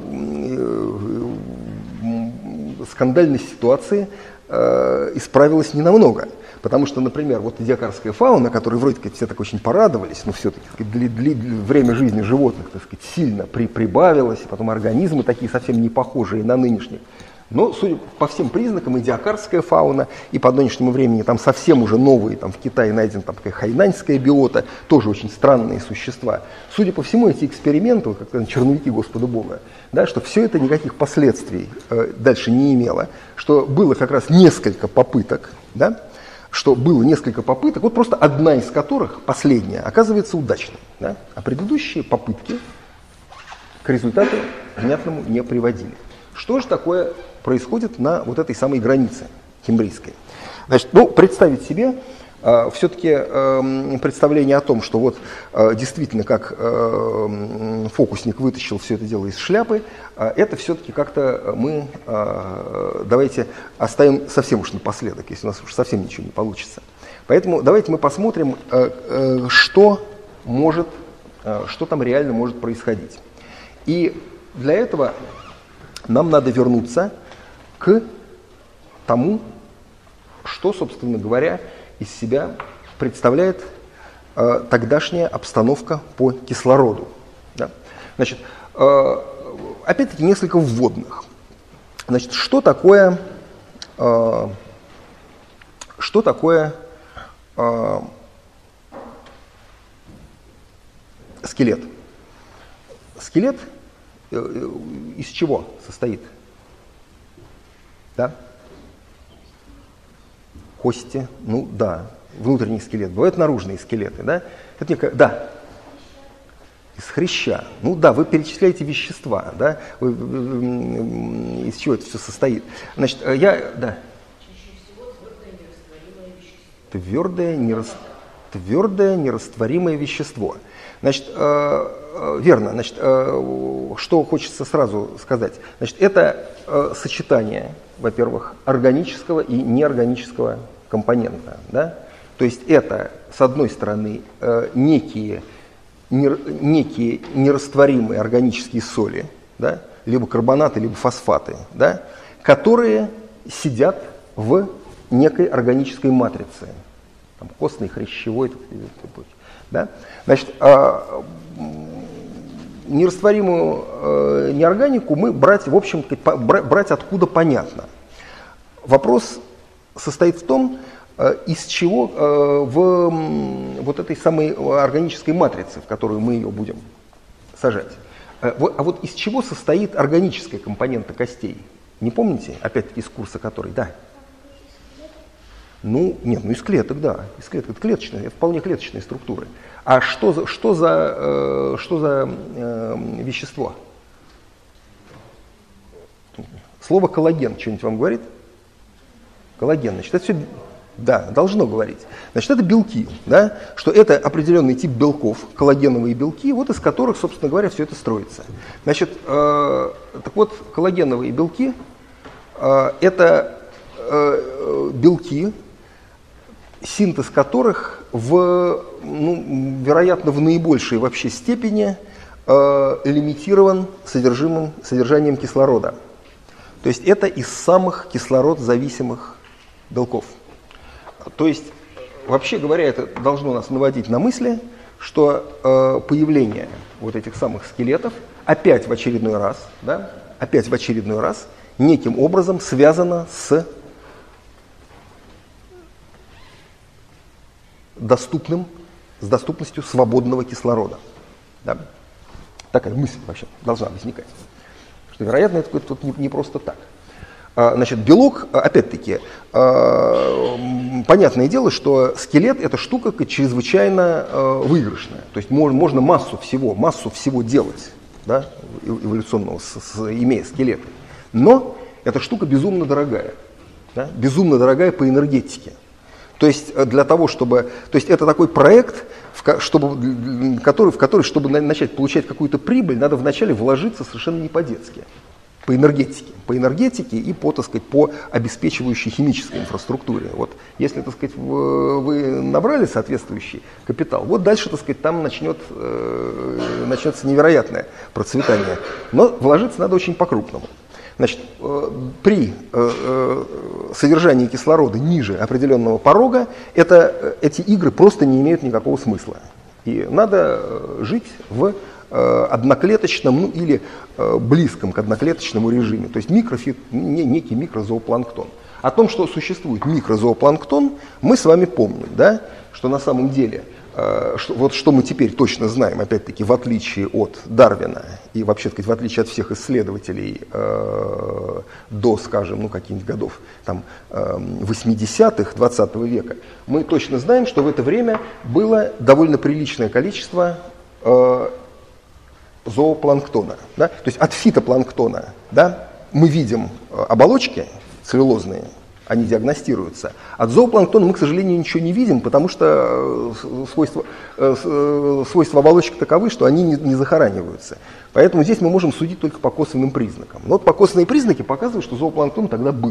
скандальность ситуации э, исправилась ненамного. Потому что, например, вот диакарская фауна, которой вроде как все так очень порадовались, но все-таки для, для, для время жизни животных, так сказать, сильно при, прибавилось, и потом организмы такие совсем не похожие на нынешних. Но, судя по всем признакам, и диакарская фауна, и по нынешнему времени там совсем уже новые, там в Китае найдена там такая хайнаньская биота, тоже очень странные существа. Судя по всему, эти эксперименты, как сказать, черновики Господа Бога, да, что все это никаких последствий э, дальше не имело, что было как раз несколько попыток, да, что было несколько попыток, вот просто одна из которых, последняя, оказывается удачной. Да? А предыдущие попытки к результату внятному не приводили. Что же такое происходит на вот этой самой границе кембрийской? Значит, ну, представить себе, Все-таки представление о том, что вот действительно как фокусник вытащил все это дело из шляпы, это все-таки как-то мы давайте оставим совсем уж напоследок, если у нас уж совсем ничего не получится. Поэтому давайте мы посмотрим, что может, что там реально может происходить. И для этого нам надо вернуться к тому, что, собственно говоря, из себя представляет э, тогдашняя обстановка по кислороду. Да? Значит, э, опять-таки несколько вводных. Значит, что такое, э, что такое э, скелет? Скелет э, из чего состоит? Да? Кости, ну да, внутренний скелет. Бывают наружные скелеты, да? Это некое, да, из хряща. Ну да, вы перечисляете вещества, да? Вы, из чего это все состоит? Значит, я, да. Чаще всего твердое нерастворимое вещество. Твердое, нерас, твердое нерастворимое вещество. Значит, э, э, верно. Значит, э, что хочется сразу сказать? Значит, это э, сочетание, во-первых, органического и неорганического компонента. Да? То есть это, с одной стороны, э, некие, не, некие нерастворимые органические соли, да? Либо карбонаты, либо фосфаты, да? Которые сидят в некой органической матрице. Там, костной, хрящевой, да? Значит, э, нерастворимую э, неорганику мы брать, в общем, брать откуда понятно. Вопрос состоит в том, э, из чего э, в э, вот этой самой органической матрице, в которую мы ее будем сажать. Э, вот, а вот из чего состоит органическая компонента костей? Не помните? Опять-таки из курса который? Да. Ну, нет, ну из клеток, да. Из клеток. Это клеточные, это вполне клеточные структуры. А что за, что за, э, что за э, вещество? Слово коллаген что-нибудь вам говорит? Коллаген, значит, это все, да, должно говорить. Значит, это белки, да, что это определенный тип белков, коллагеновые белки, вот из которых, собственно говоря, все это строится. Значит, э, так вот, коллагеновые белки э, это э, белки, синтез которых в, ну, вероятно, в наибольшей вообще степени э, лимитирован содержимым, содержанием кислорода. То есть это из самых кислород-зависимых белков. То есть, вообще говоря, это должно нас наводить на мысли, что э, появление вот этих самых скелетов опять в очередной раз, да, опять в очередной раз неким образом связано с доступным, с доступностью свободного кислорода. Да? Такая мысль вообще должна возникать. Что, вероятно, это тут не, не просто так. А, значит, белок, опять-таки, а, понятное дело, что скелет – это штука чрезвычайно а, выигрышная. То есть можно, можно массу всего, массу всего делать, да, эволюционного, с, с, имея скелеты. Но эта штука безумно дорогая. Да, безумно дорогая по энергетике. То есть для того, чтобы, то есть это такой проект, в, чтобы, который, в который, чтобы начать получать какую-то прибыль, надо вначале вложиться совершенно не по-детски, по энергетике, по энергетике и по, так сказать, по обеспечивающей химической инфраструктуре. Вот, если, так сказать, вы набрали соответствующий капитал, вот дальше, так сказать, там начнет, э, начнется невероятное процветание. Но вложиться надо очень по-крупному. Значит, при содержании кислорода ниже определенного порога это, эти игры просто не имеют никакого смысла. И надо жить в одноклеточном, ну или близком к одноклеточному режиме. То есть микрофит, некий микрозоопланктон. О том, что существует микрозоопланктон, мы с вами помним, да? Что на самом деле, что, вот что мы теперь точно знаем, опять-таки, в отличие от Дарвина и вообще, сказать, в отличие от всех исследователей э, до, скажем, ну каких-нибудь годов там, э, восьмидесятых двадцатого века, мы точно знаем, что в это время было довольно приличное количество э, зоопланктона. Да? То есть от фитопланктона, да, мы видим оболочки целлюлозные, они диагностируются. От зоопланктона мы, к сожалению, ничего не видим, потому что свойства, свойства оболочек таковы, что они не, не захораниваются. Поэтому здесь мы можем судить только по косвенным признакам. Но вот по косвенные признаки показывают, что зоопланктон тогда был.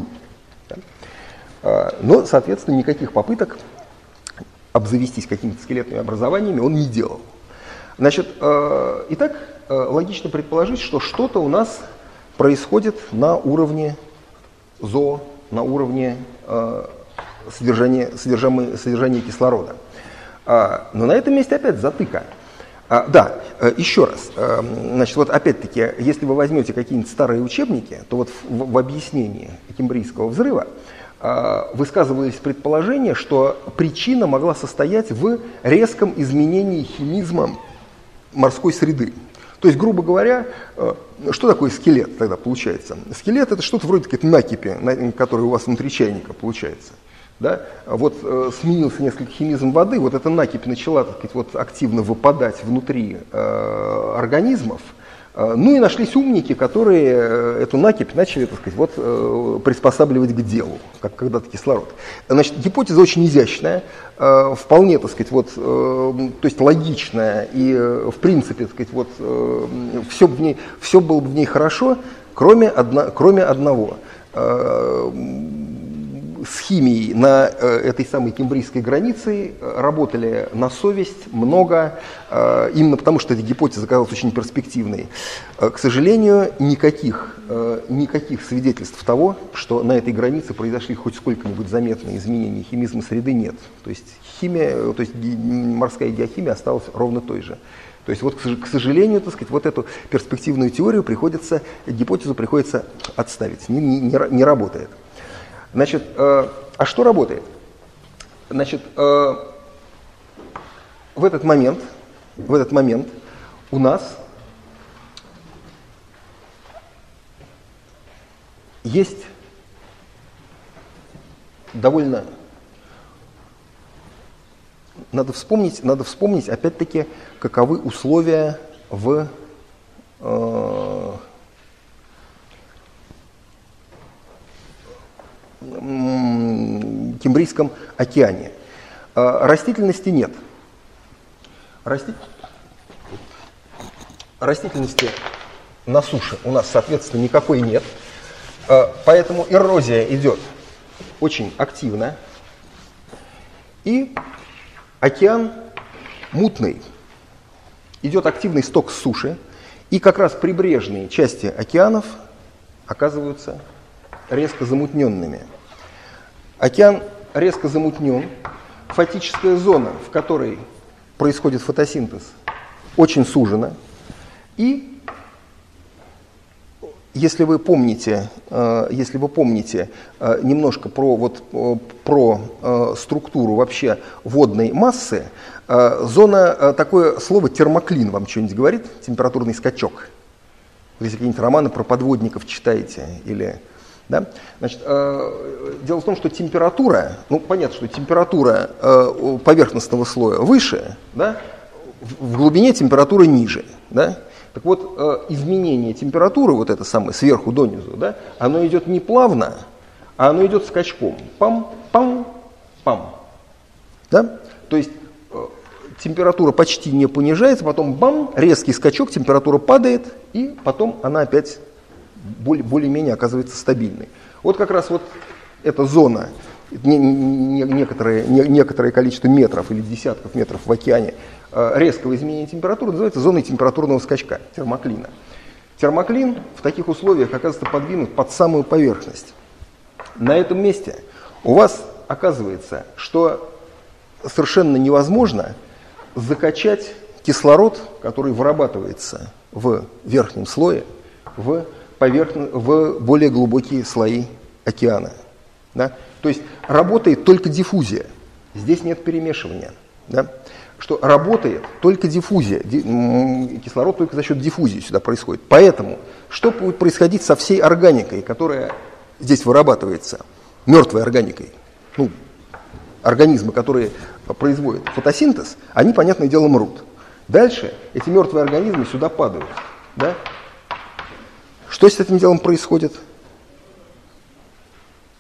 Но, соответственно, никаких попыток обзавестись какими-то скелетными образованиями он не делал. Значит, итак, логично предположить, что что-то у нас происходит на уровне зоо, на уровне э, содержания, содержания, содержания кислорода. А, но на этом месте опять затыка. А, да, э, еще раз. Э, значит, вот опять-таки, если вы возьмете какие-нибудь старые учебники, то вот в, в объяснении Кембрийского взрыва э, высказывались предположения, что причина могла состоять в резком изменении химизма морской среды. То есть, грубо говоря, что такое скелет тогда получается? Скелет — это что-то вроде такой накипи, которая у вас внутри чайника получается. Да? Вот э, сменился несколько химизм воды, вот эта накипь начала, так сказать, вот, активно выпадать внутри э, организмов. Э, ну и нашлись умники, которые э, эту накипь начали, так сказать, вот, э, приспосабливать к делу, как когда-то кислород. Значит, гипотеза очень изящная, э, вполне, так сказать, вот, э, то есть логичная и, э, в принципе, так сказать, вот, э, все, в ней, все было бы в ней хорошо, кроме, одно, кроме одного. Э, С химией на э, этой самой кембрийской границе работали на совесть много, э, именно потому что эта гипотеза оказалась очень перспективной. Э, к сожалению, никаких, э, никаких свидетельств того, что на этой границе произошли хоть сколько-нибудь заметные изменения химизма среды, нет. То есть, химия, то есть морская геохимия осталась ровно той же. То есть, вот, к сожалению, так сказать, вот эту перспективную теорию приходится, гипотезу приходится отставить, не, не, не работает. Значит, э, а что работает? Значит, э, в этот момент, в этот момент у нас есть довольно, надо вспомнить, надо вспомнить, опять-таки, каковы условия в э, Кембрийском океане. Растительности нет. Расти... Растительности на суше у нас, соответственно, никакой нет. Поэтому эрозия идет очень активно. И океан мутный. Идет активный сток с суши. И как раз прибрежные части океанов оказываются резко замутненными. Океан резко замутнен, фотическая зона, в которой происходит фотосинтез, очень сужена. И если вы помните, если вы помните немножко про, вот, про структуру вообще водной массы, зона, такое слово термоклин вам что-нибудь говорит? Температурный скачок. Если какие-нибудь романы про подводников читаете или... Да? Значит, э, дело в том, что температура, ну понятно, что температура э, поверхностного слоя выше, да? в, в глубине температура ниже. Да? Так вот, э, изменение температуры, вот это самое, сверху донизу, да? Оно идет не плавно, а оно идет скачком. Пам-пам-пам. Да? То есть э, температура почти не понижается, потом бам, резкий скачок, температура падает, и потом она опять более-менее оказывается стабильной. Вот как раз вот эта зона, не, не, некоторое, не, некоторое количество метров или десятков метров в океане э, резкого изменения температуры называется зоной температурного скачка, термоклина. Термоклин в таких условиях оказывается подвинут под самую поверхность. На этом месте у вас оказывается, что совершенно невозможно закачать кислород, который вырабатывается в верхнем слое, в Поверхн... в более глубокие слои океана. Да? То есть работает только диффузия. Здесь нет перемешивания. Да? Что работает только диффузия. Ди... Кислород только за счет диффузии сюда происходит. Поэтому что будет происходить со всей органикой, которая здесь вырабатывается? Мертвой органикой. Ну, организмы, которые производят фотосинтез, они, понятное дело, мрут. Дальше эти мертвые организмы сюда падают. Да? Что с этим делом происходит?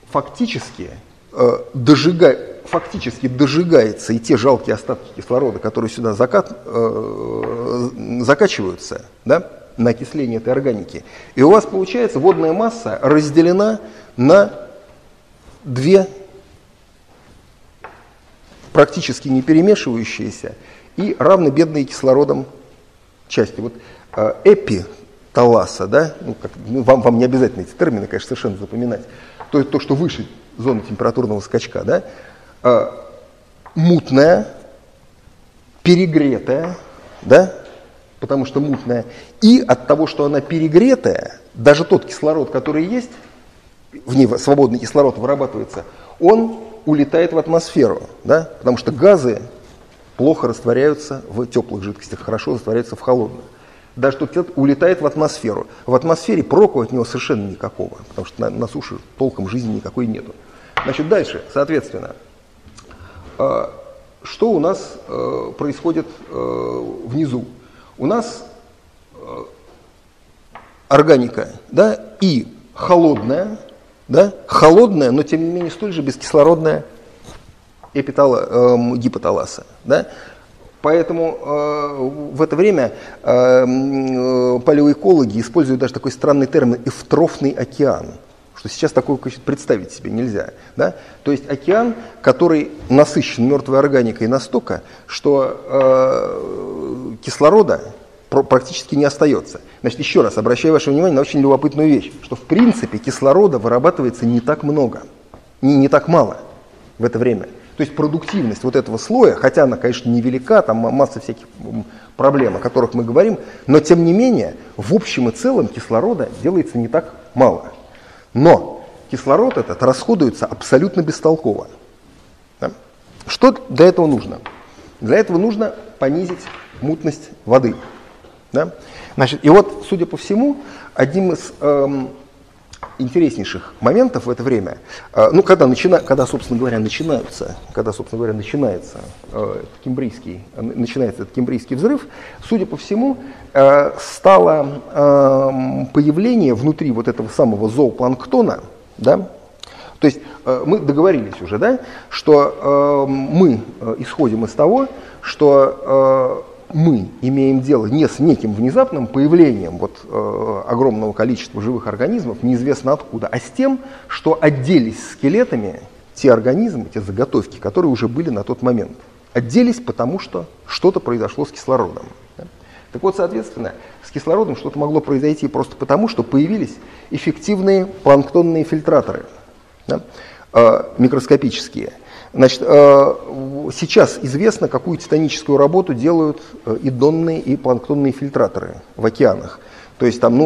фактически, э, дожига, фактически дожигается и те жалкие остатки кислорода, которые сюда закат, э, закачиваются, да, на окисление этой органики. И у вас получается водная масса разделена на две практически не перемешивающиеся и равно бедные кислородом части. Вот э, эпиталаса, да, ну, как, ну, вам, вам не обязательно эти термины, конечно, совершенно запоминать, то, то что выше зоны температурного скачка, да, э, мутная, перегретая, да, потому что мутная, и от того, что она перегретая, даже тот кислород, который есть, в ней свободный кислород вырабатывается, он улетает в атмосферу, да, потому что газы плохо растворяются в теплых жидкостях, хорошо растворяются в холодных. Даже тот кислород улетает в атмосферу. В атмосфере проку от него совершенно никакого, потому что на, на суше толком жизни никакой нету. Значит, дальше, соответственно, э, что у нас э, происходит э, внизу? У нас э, органика, да, и холодная, да, холодная, но тем не менее столь же бескислородная эпитала, э, гипоталаса. Да? Поэтому э, в это время э, палеоэкологи используют даже такой странный термин «эвтрофный океан», что сейчас такое представить себе нельзя. Да? То есть океан, который насыщен мертвой органикой настолько, что э, кислорода практически не остается. Значит, еще раз обращаю ваше внимание на очень любопытную вещь, что в принципе кислорода вырабатывается не так много, не, не так мало в это время. То есть продуктивность вот этого слоя, хотя она, конечно, невелика, там масса всяких проблем, о которых мы говорим, но тем не менее, в общем и целом кислорода делается не так мало. Но кислород этот расходуется абсолютно бестолково. Да? Что для этого нужно? Для этого нужно понизить мутность воды. Да? Значит, и вот, судя по всему, одним из эм, интереснейших моментов в это время, э, ну, когда, начина, когда, собственно говоря, начинаются, когда, собственно говоря, начинается, э, кембрийский, э, начинается этот кембрийский взрыв, судя по всему, э, стало э, появление внутри вот этого самого зоопланктона, да, то есть э, мы договорились уже, да, что э, мы э, исходим из того, что э, мы имеем дело не с неким внезапным появлением вот, э, огромного количества живых организмов, неизвестно откуда, а с тем, что отделись скелетами те организмы, те заготовки, которые уже были на тот момент. Отделись, потому что что-то произошло с кислородом. Да? Так вот, соответственно, с кислородом что-то могло произойти просто потому, что появились эффективные планктонные фильтраторы, да? э, микроскопические. Значит, сейчас известно, какую титаническую работу делают и донные, и планктонные фильтраторы в океанах. То есть там,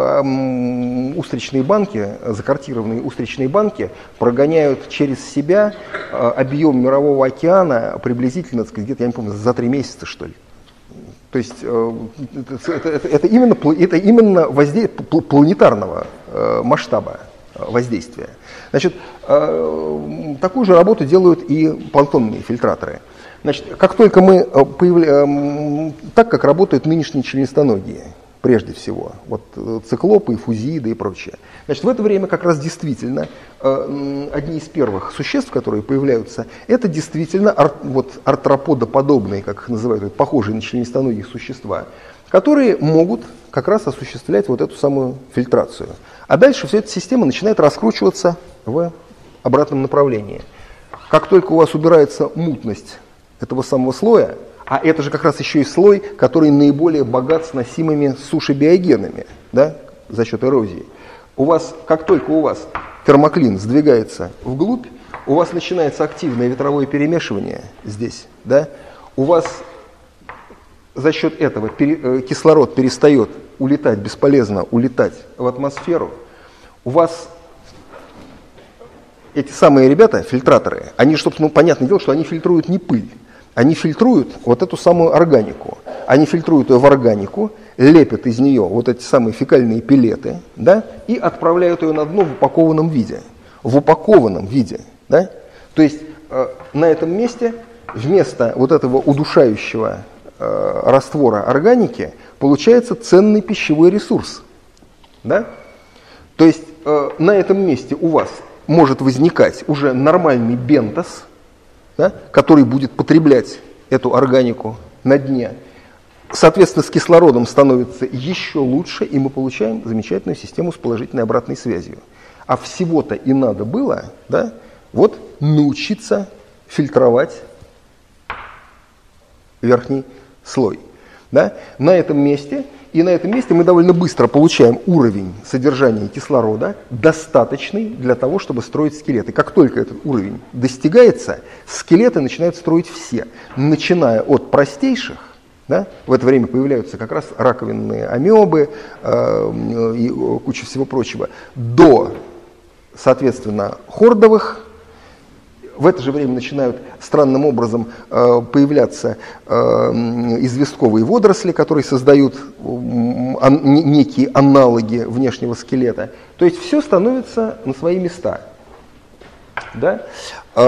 ну, устричные банки, закартированные устричные банки прогоняют через себя объем мирового океана приблизительно, так сказать, где-то, я не помню, за три месяца, что ли. То есть это, это, это именно, это именно воздействие планетарного масштаба воздействия. Значит, такую же работу делают и планктонные фильтраторы. Значит, как только мы появля... так как работают нынешние членистоногие, прежде всего, вот циклопы, фузииды и прочее. Значит, в это время как раз действительно одни из первых существ, которые появляются, это действительно ар... вот, артроподоподобные, как их называют, похожие на членистоногих существа, которые могут как раз осуществлять вот эту самую фильтрацию. А дальше вся эта система начинает раскручиваться в обратном направлении. Как только у вас убирается мутность этого самого слоя, а это же как раз еще и слой, который наиболее богат сносимыми сушебиогенами, да, за счет эрозии, у вас, как только у вас термоклин сдвигается вглубь, у вас начинается активное ветровое перемешивание здесь, да, у вас за счет этого пере, кислород перестает улетать, бесполезно улетать в атмосферу. У вас эти самые ребята, фильтраторы, они, собственно, ну, понятное дело, что они фильтруют не пыль, они фильтруют вот эту самую органику. Они фильтруют ее в органику, лепят из нее вот эти самые фекальные пелеты, да, и отправляют ее на дно в упакованном виде. В упакованном виде, да. То есть э, на этом месте вместо вот этого удушающего э, раствора органики получается ценный пищевой ресурс, да. То есть э, на этом месте у вас может возникать уже нормальный бентос, да, который будет потреблять эту органику на дне. Соответственно, с кислородом становится еще лучше, и мы получаем замечательную систему с положительной обратной связью. А всего-то и надо было, да, вот научиться фильтровать верхний слой. Да. На этом месте, и на этом месте мы довольно быстро получаем уровень содержания кислорода, достаточный для того, чтобы строить скелеты. Как только этот уровень достигается, скелеты начинают строить все, начиная от простейших. Да? В это время появляются как раз раковинные амебы э, и куча всего прочего, до, соответственно, хордовых. В это же время начинают странным образом э, появляться э, известковые водоросли, которые создают э, некие аналоги внешнего скелета. То есть все становится на свои места. Да? Э,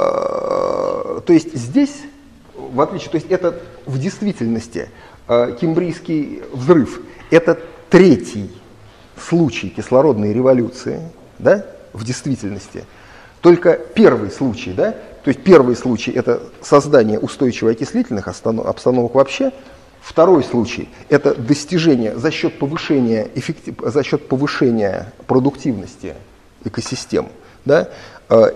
то есть здесь, в отличие, то есть это в действительности э, Кембрийский взрыв – это третий случай кислородной революции, да, в действительности. Только первый случай, да, то есть первый случай – это создание устойчивых окислительных обстановок вообще. Второй случай – это достижение за счет повышения, эффектив... за счет повышения продуктивности экосистем. Да, э,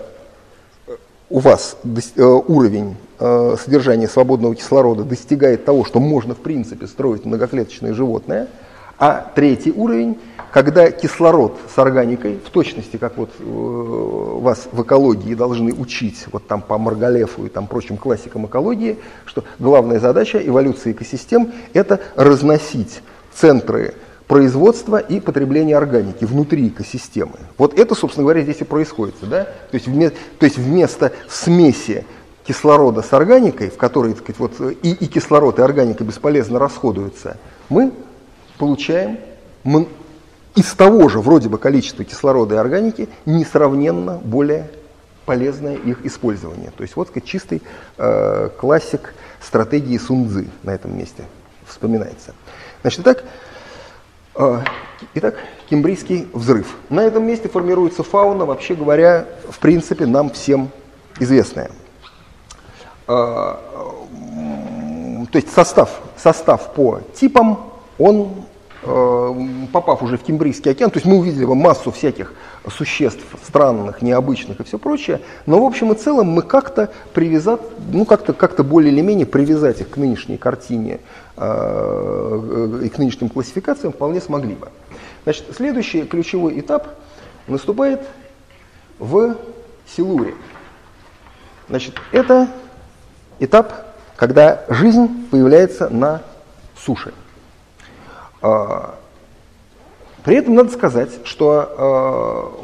у вас э, уровень э, содержания свободного кислорода достигает того, что можно в принципе строить многоклеточное животное. А третий уровень, когда кислород с органикой, в точности, как вот э, вас в экологии должны учить, вот там по Маргалефу и там прочим классикам экологии, что главная задача эволюции экосистем – это разносить центры производства и потребления органики внутри экосистемы. Вот это, собственно говоря, здесь и происходит. Да? То есть, вместо, то есть вместо смеси кислорода с органикой, в которой, так сказать, вот, и, и кислород, и органика бесполезно расходуются, мы получаем из того же вроде бы количества кислорода и органики несравненно более полезное их использование. То есть вот сказать, чистый э, классик стратегии Сун Цзы на этом месте вспоминается. Значит, итак, э, итак, Кембрийский взрыв. На этом месте формируется фауна, вообще говоря, в принципе, нам всем известная. Э, то есть состав, состав по типам, он, попав уже в Кембрийский океан, то есть мы увидели массу всяких существ странных, необычных и все прочее, но в общем и целом мы как-то привязать, ну как-то как-то более или менее привязать их к нынешней картине э, и к нынешним классификациям вполне смогли бы. Значит, следующий ключевой этап наступает в Силуре. Значит, это этап, когда жизнь появляется на суше. При этом надо сказать, что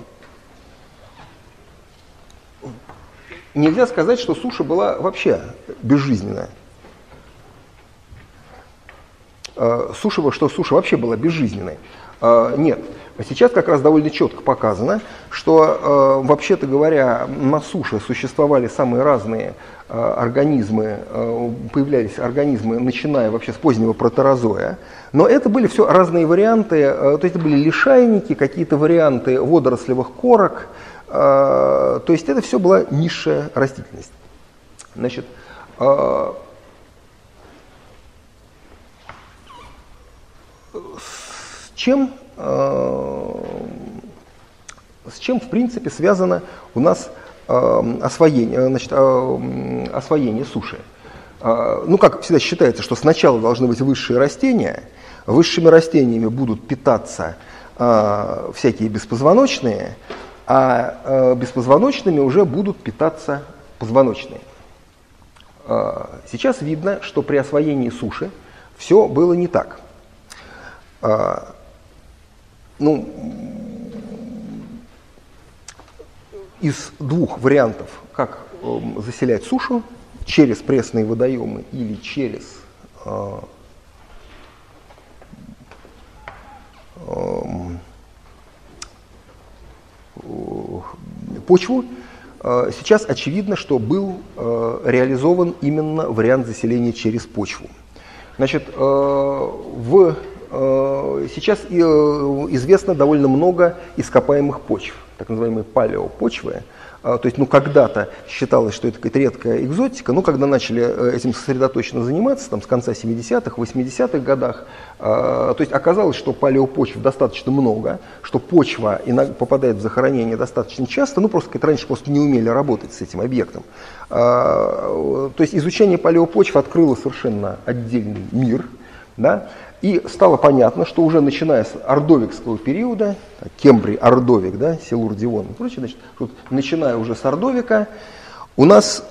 э, нельзя сказать, что суша была вообще безжизненная. Э, суша, что суша вообще была безжизненной. Э, нет. Сейчас как раз довольно четко показано, что, э, вообще-то говоря, на суше существовали самые разные э, организмы, э, появлялись организмы, начиная вообще с позднего протерозоя, но это были все разные варианты, э, то есть это были лишайники, какие-то варианты водорослевых корок, э, то есть это все была низшая растительность. Значит, э, с чем с чем, в принципе, связано у нас э, освоение, значит, э, освоение суши. Э, ну, как всегда считается, что сначала должны быть высшие растения, высшими растениями будут питаться э, всякие беспозвоночные, а э, беспозвоночными уже будут питаться позвоночные. Э, сейчас видно, что при освоении суши все было не так. Э, Ну, из двух вариантов, как э, заселять сушу, через пресные водоемы или через э, э, почву, э, сейчас очевидно, что был э, реализован именно вариант заселения через почву. Значит, э, в Сейчас известно довольно много ископаемых почв. так называемые палеопочвы. То есть, ну, когда-то считалось, что это какая-то редкая экзотика, но когда начали этим сосредоточенно заниматься, там, с конца семидесятых, восьмидесятых годах, то есть оказалось, что палеопочв достаточно много, что почва попадает в захоронение достаточно часто, ну, просто раньше просто не умели работать с этим объектом. То есть изучение палеопочв открыло совершенно отдельный мир, да, и стало понятно, что уже начиная с ордовикского периода, Кембрий, Ордовик, да, Силур, Дивон и прочее, значит, вот, начиная уже с Ордовика, у нас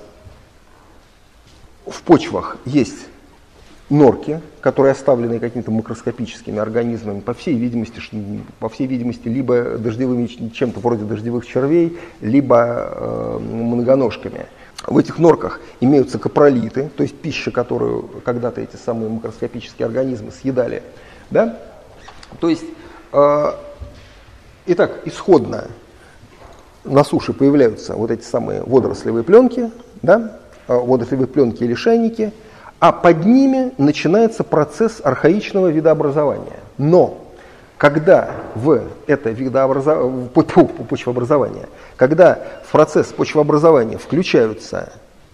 в почвах есть норки, которые оставлены какими-то макроскопическими организмами, по всей видимости, по всей видимости либо дождевыми, чем-то вроде дождевых червей, либо э, многоножками. В этих норках имеются капролиты, то есть пища, которую когда-то эти самые макроскопические организмы съедали. Да? То есть, э, итак, исходно на суше появляются вот эти самые водорослевые пленки, да? водорослевые пленки или шайники, а под ними начинается процесс архаичного видообразования. Но когда в это видообразование, почвообразование, когда в процесс почвообразования включаются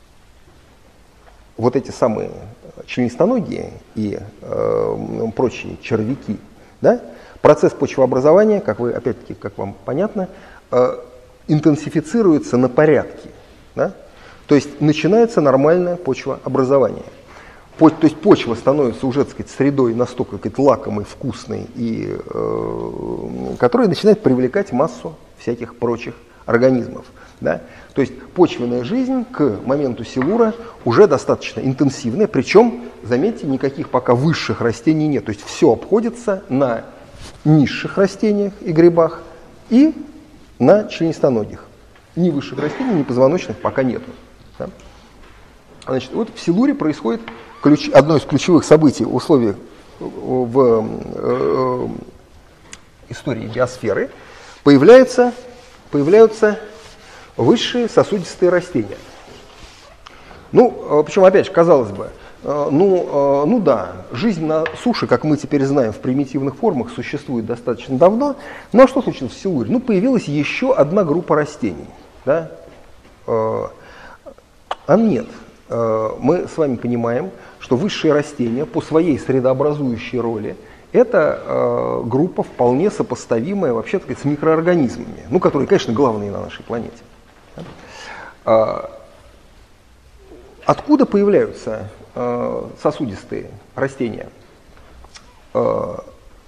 вот эти самые членистоногие и э, прочие червяки, да, процесс почвообразования, как вы, опять-таки, как вам понятно, э, интенсифицируется на порядке. Да? То есть начинается нормальное почвообразование. То есть почва становится уже, так сказать, средой настолько, так сказать, лакомой, вкусной, и, э, которая начинает привлекать массу всяких прочих организмов. Да? То есть почвенная жизнь к моменту Силура уже достаточно интенсивная, причем, заметьте, никаких пока высших растений нет. То есть все обходится на низших растениях и грибах и на членистоногих. Ни высших растений, ни позвоночных пока нету. Да? Значит, вот в Силуре происходит ключ, одно из ключевых событий в условиях в э, э, истории биосферы. Появляются, появляются высшие сосудистые растения. Ну, причем, опять же, казалось бы, э, ну, э, ну да, жизнь на суше, как мы теперь знаем, в примитивных формах существует достаточно давно. Ну а что случилось в Силуре? Ну, появилась еще одна группа растений. Да? Э, а нет. Мы с вами понимаем, что высшие растения по своей средообразующей роли это э, группа вполне сопоставимая вообще, так сказать, с микроорганизмами, ну, которые, конечно, главные на нашей планете. А, откуда появляются э, сосудистые растения? А,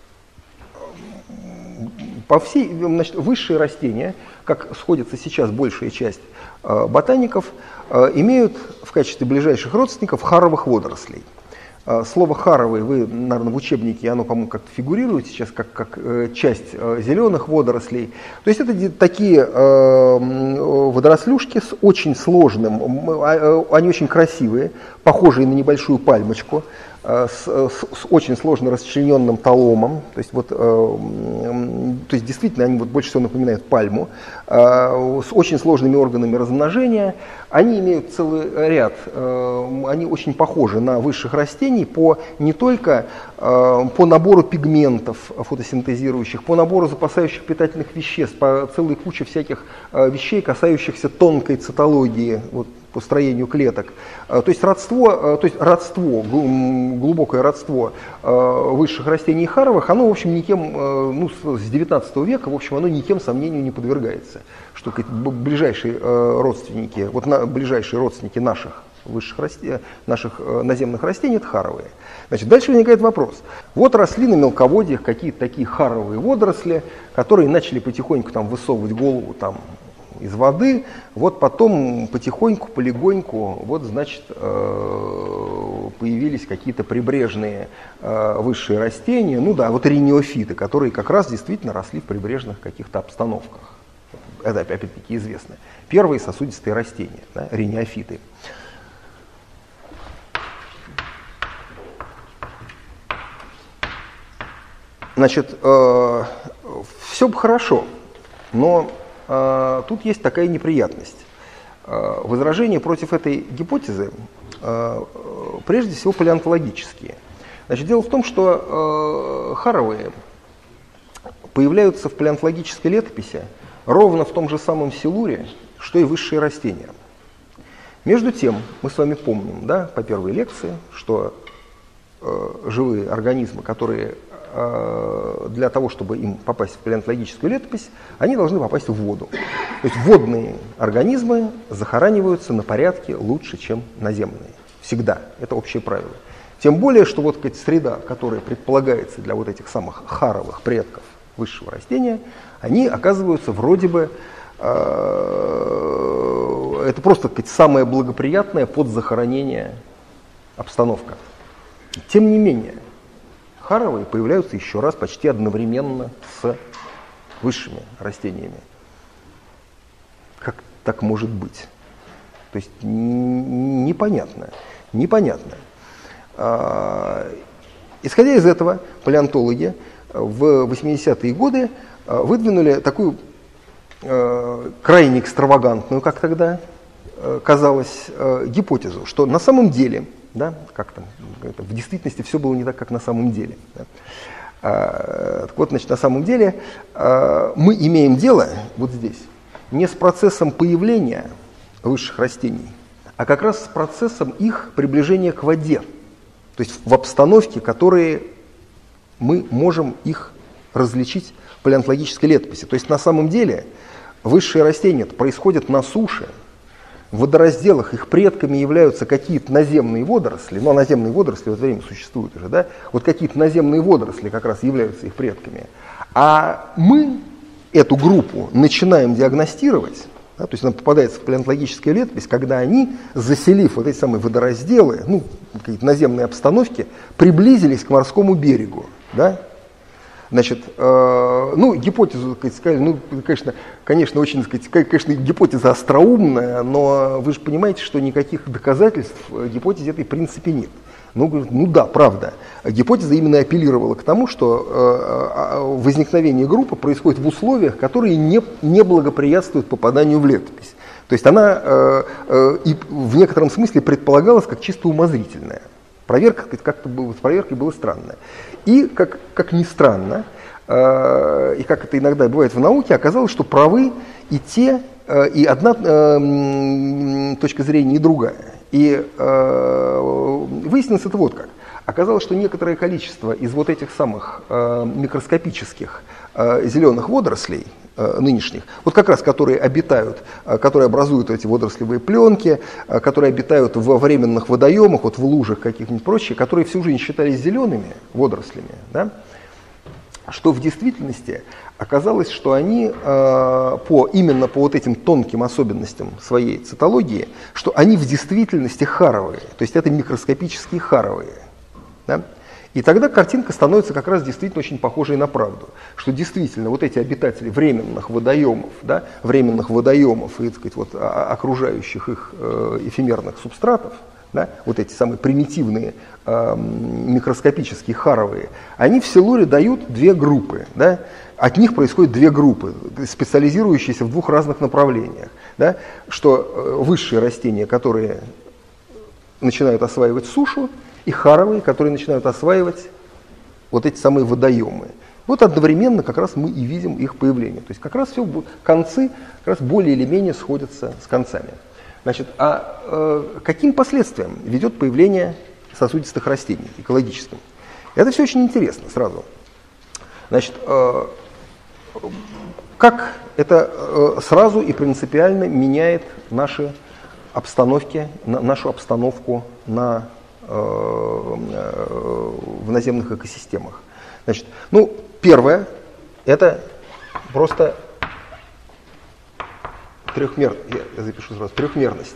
по всей, значит, высшие растения, как сходится сейчас большая часть э, ботаников, э, имеют в качестве ближайших родственников харовых водорослей. Э, слово харовые, вы, наверное, в учебнике, оно, по-моему, как-то фигурирует сейчас как, как э, часть э, зеленых водорослей. То есть это такие э, водорослюшки с очень сложным, э, они очень красивые, похожие на небольшую пальмочку, С, с, с очень сложно расчлененным таломом, то есть, вот, э, то есть действительно они вот больше всего напоминают пальму, э, с очень сложными органами размножения. Они имеют целый ряд, э, они очень похожи на высших растений по, не только э, по набору пигментов фотосинтезирующих, по набору запасающих питательных веществ, по целой куче всяких э, вещей, касающихся тонкой цитологии, вот, по строению клеток. То есть родство, то есть родство, глубокое родство высших растений и харовых, оно, в общем, никем, ну, с девятнадцатого века, в общем, оно никем сомнению не подвергается. Что ближайшие родственники, вот на, ближайшие родственники наших высших растений, наших наземных растений, это харовые. Значит, дальше возникает вопрос. Вот росли на мелководьях какие-то такие харовые водоросли, которые начали потихоньку там высовывать голову там из воды, вот потом потихоньку, полегоньку, вот, значит, появились какие-то прибрежные высшие растения, ну да, вот риниофиты, которые как раз действительно росли в прибрежных каких-то обстановках. Это, опять-таки, известно. Первые сосудистые растения, да, риниофиты. Значит, э, все бы хорошо, но Uh, тут есть такая неприятность. Uh, возражения против этой гипотезы uh, прежде всего палеонтологические. Значит, дело в том, что uh, харовые появляются в палеонтологической летописи ровно в том же самом силуре, что и высшие растения. Между тем, мы с вами помним, да, по первой лекции, что э, живые организмы, которые э, для того, чтобы им попасть в палеонтологическую летопись, они должны попасть в воду. То есть водные организмы захораниваются на порядке лучше, чем наземные. Всегда. Это общее правило. Тем более, что вот эта среда, которая предполагается для вот этих самых харовых предков высшего растения, они оказываются вроде бы, э, это просто, так сказать, самая благоприятная под захоронение обстановка. Тем не менее, харовые появляются еще раз почти одновременно с высшими растениями. Как так может быть? То есть непонятно. Непонятно. Исходя из этого, палеонтологи в восьмидесятые годы выдвинули такую крайне экстравагантную, как тогда казалось, гипотезу, что на самом деле, да, как там, это, в действительности все было не так, как на самом деле. Да. Так вот, значит, на самом деле мы имеем дело вот здесь не с процессом появления высших растений, а как раз с процессом их приближения к воде. То есть в обстановке, которые мы можем их различить в палеонтологической летописи. То есть на самом деле высшие растения происходят на суше, в водоразделах их предками являются какие-то наземные водоросли, но наземные водоросли в это время существуют уже, да? Вот какие-то наземные водоросли как раз являются их предками. А мы эту группу начинаем диагностировать, да, то есть она попадается в палеонтологическую летопись, когда они, заселив вот эти самые водоразделы, ну, какие-то наземные обстановки, приблизились к морскому берегу. Да? Значит, э, ну, гипотезу, так сказать, ну, конечно, конечно, очень, так сказать, конечно, гипотеза остроумная, но вы же понимаете, что никаких доказательств гипотезе этой в принципе нет. Ну, ну да, правда. Гипотеза именно апеллировала к тому, что э, возникновение группы происходит в условиях, которые не, не благоприятствуют попаданию в летопись. То есть она э, э, и в некотором смысле предполагалась как чисто умозрительная. Проверка как-то было, с проверкой было странно. И, как, как ни странно, э, и как это иногда бывает в науке, оказалось, что правы и те, э, и одна э, точка зрения, и другая. И э, выяснилось это вот как. Оказалось, что некоторое количество из вот этих самых э, микроскопических э, зеленых водорослей, э, нынешних, вот как раз которые обитают, э, которые образуют эти водорослевые пленки, э, которые обитают во временных водоемах, вот в лужах каких-нибудь прочих, которые всю жизнь считались зелеными водорослями, да, что в действительности оказалось, что они э, по, именно по вот этим тонким особенностям своей цитологии, что они в действительности харовые, то есть это микроскопические харовые. Да? И тогда картинка становится как раз действительно очень похожей на правду, что действительно вот эти обитатели временных водоемов, да, временных водоемов и, так сказать, вот, окружающих их э, эфемерных субстратов, да, вот эти самые примитивные э, микроскопические харовые, они в силуре дают две группы. Да? От них происходят две группы, специализирующиеся в двух разных направлениях. Да? Что высшие растения, которые начинают осваивать сушу, и харовые, которые начинают осваивать вот эти самые водоемы. Вот одновременно как раз мы и видим их появление. То есть как раз все, концы как раз более или менее сходятся с концами. Значит, а э, каким последствиям ведет появление сосудистых растений экологическим? Это все очень интересно сразу. Значит, э, как это э, сразу и принципиально меняет наши обстановки, на, нашу обстановку на, э, э, в наземных экосистемах? Значит, ну, первое, это просто трехмер, я запишу сразу, трехмерность.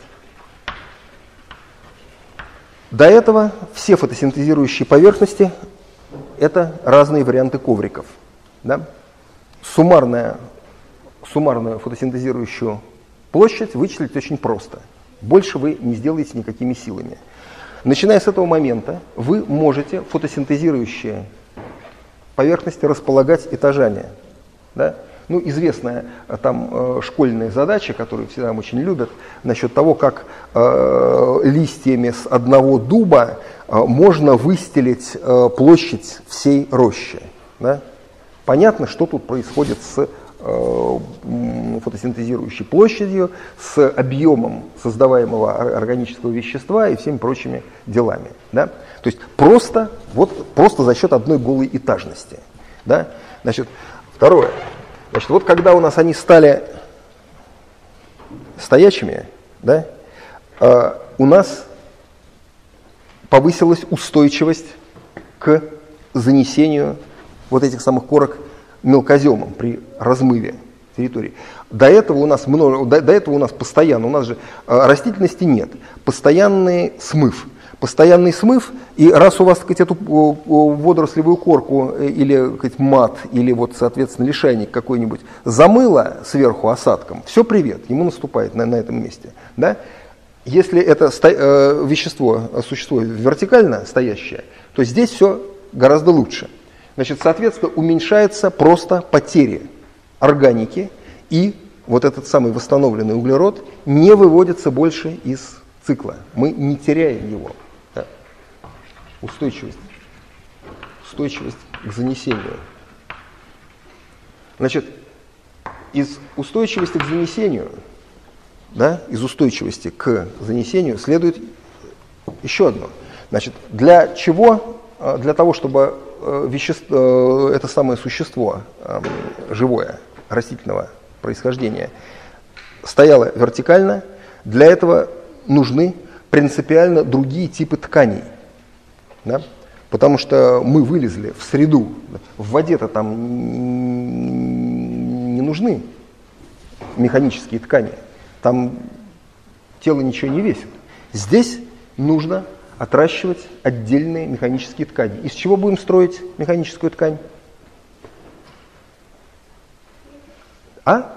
До этого все фотосинтезирующие поверхности – это разные варианты ковриков. Да? Суммарная, суммарную фотосинтезирующую площадь вычислить очень просто. Больше вы не сделаете никакими силами. Начиная с этого момента вы можете фотосинтезирующие поверхности располагать этажами. Да? Ну, известная там э, школьная задача, которую все там очень любят, насчет того, как э, листьями с одного дуба э, можно выстелить э, площадь всей рощи. Да? Понятно, что тут происходит с э, фотосинтезирующей площадью, с объемом создаваемого органического вещества и всеми прочими делами. Да? То есть просто, вот, просто за счет одной голой этажности. Да? Значит, второе. Значит, вот когда у нас они стали стоячими, да, э, у нас повысилась устойчивость к занесению вот этих самых корок мелкоземом при размыве территории. До этого у нас много, до, до этого у нас постоянно, у нас же э, растительности нет, постоянный смыв. Постоянный смыв, и раз у вас, так сказать, эту водорослевую корку или, так сказать, мат, или вот, соответственно, лишайник какой-нибудь замыло сверху осадком, все, привет, ему наступает на, на этом месте. Да? Если это сто, э, вещество, существо вертикально стоящее, то здесь все гораздо лучше. Значит, соответственно, уменьшается просто потери органики, и вот этот самый восстановленный углерод не выводится больше из цикла. Мы не теряем его. Да. Устойчивость. Устойчивость к занесению. Значит, из устойчивости к занесению, да, из устойчивости к занесению следует еще одно. Значит, для чего? Для того, чтобы вещество, это самое существо живое, растительного происхождения, стояло вертикально, для этого нужны принципиально другие типы тканей. Да? Потому что мы вылезли в среду, в воде-то там не нужны механические ткани, там тело ничего не весит. Здесь нужно отращивать отдельные механические ткани. Из чего будем строить механическую ткань? А?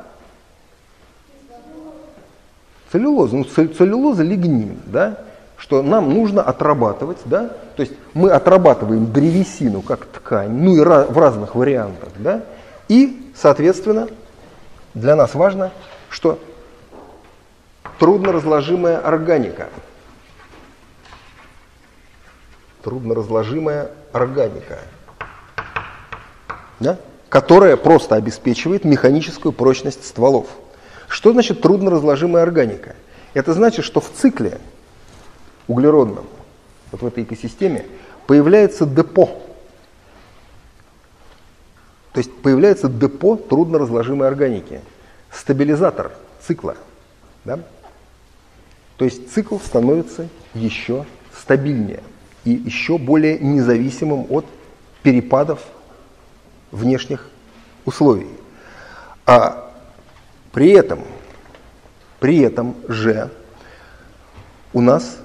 Целлюлоза. Ну, целлюлоза, лигнин, да? Что нам нужно отрабатывать, да? То есть мы отрабатываем древесину как ткань, ну и ra- в разных вариантах, да? И, соответственно, для нас важно, что трудноразложимая органика. Трудноразложимая органика, да? Которая просто обеспечивает механическую прочность стволов. Что значит трудноразложимая органика? Это значит, что в цикле углеродном, вот в этой экосистеме, появляется депо. То есть появляется депо трудноразложимой органики, стабилизатор цикла. Да? То есть цикл становится еще стабильнее и еще более независимым от перепадов внешних условий. А при этом, при этом же у нас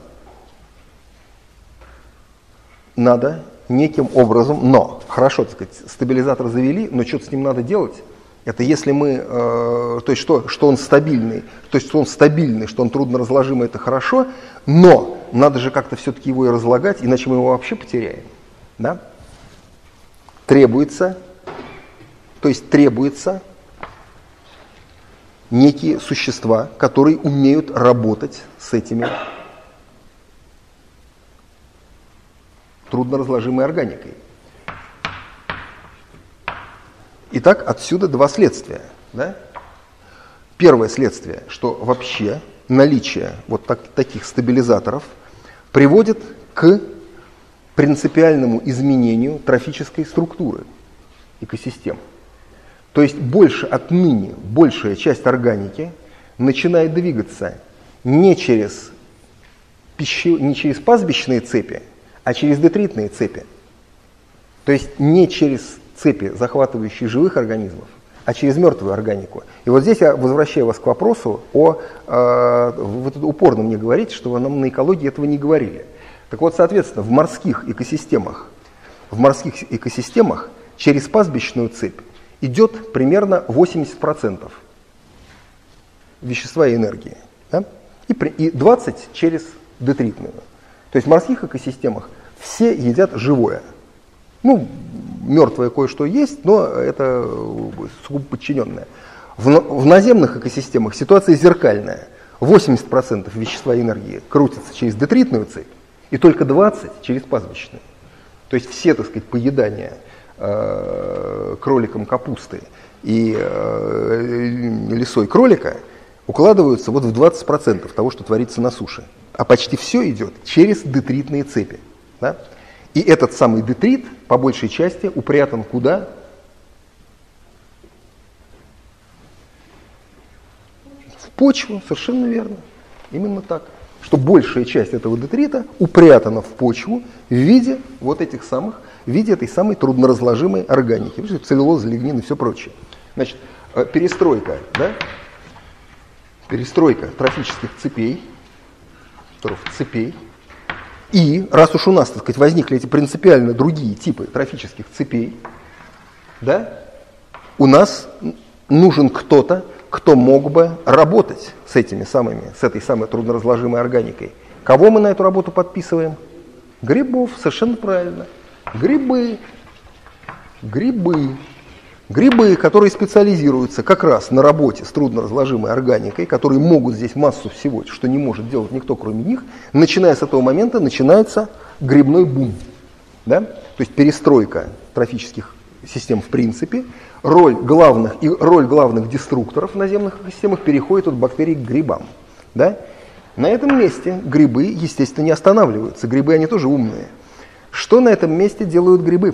надо неким образом, но, хорошо, так сказать, стабилизатор завели, но что-то с ним надо делать. Это если мы, э, то есть что, что он стабильный, то есть что он стабильный, что он трудноразложимый, это хорошо, но надо же как-то все-таки его и разлагать, иначе мы его вообще потеряем. Да? Требуется, то есть требуется некие существа, которые умеют работать с этими трудноразложимой органикой. Итак, отсюда два следствия. Да? Первое следствие, что вообще наличие вот так, таких стабилизаторов приводит к принципиальному изменению трофической структуры экосистем. То есть больше отныне, большая часть органики начинает двигаться не через, пище, не через пастбищные цепи, а через детритные цепи. То есть не через цепи, захватывающие живых организмов, а через мертвую органику. И вот здесь я возвращаю вас к вопросу о... Э, вы тут упорно мне говорите, что вы нам на экологии этого не говорили. Так вот, соответственно, в морских экосистемах, в морских экосистемах через пастбищную цепь идет примерно восемьдесят процентов вещества и энергии. Да? И, и двадцать процентов через детритную. То есть в морских экосистемах все едят живое. Ну, мертвое кое-что есть, но это сугубо подчиненное. В, в наземных экосистемах ситуация зеркальная. восемьдесят процентов вещества и энергии крутится через детритную цепь, и только двадцать процентов через пастбищную. То есть все, так сказать, поедания э, кроликом капусты и э, лисой кролика укладываются вот в двадцать процентов того, что творится на суше. А почти все идет через детритные цепи. Да? И этот самый детрит, по большей части, упрятан куда? В почву, совершенно верно. Именно так. Что большая часть этого детрита упрятана в почву в виде вот этих самых, в виде этой самой трудноразложимой органики. Целлюлоза, лигнин и все прочее. Значит, перестройка, да? Перестройка трофических цепей, цепей. И раз уж у нас, так сказать, возникли эти принципиально другие типы трофических цепей, да, у нас нужен кто-то, кто мог бы работать с этими самыми, с этой самой трудноразложимой органикой. Кого мы на эту работу подписываем? Грибов, совершенно правильно. Грибы. Грибы. Грибы, которые специализируются как раз на работе с трудноразложимой органикой, которые могут здесь массу всего, что не может делать никто, кроме них, начиная с этого момента начинается грибной бум. Да? То есть перестройка трофических систем в принципе, роль главных, и роль главных деструкторов в наземных экосистемах переходит от бактерий к грибам. Да? На этом месте грибы, естественно, не останавливаются. Грибы, они тоже умные. Что на этом месте делают грибы?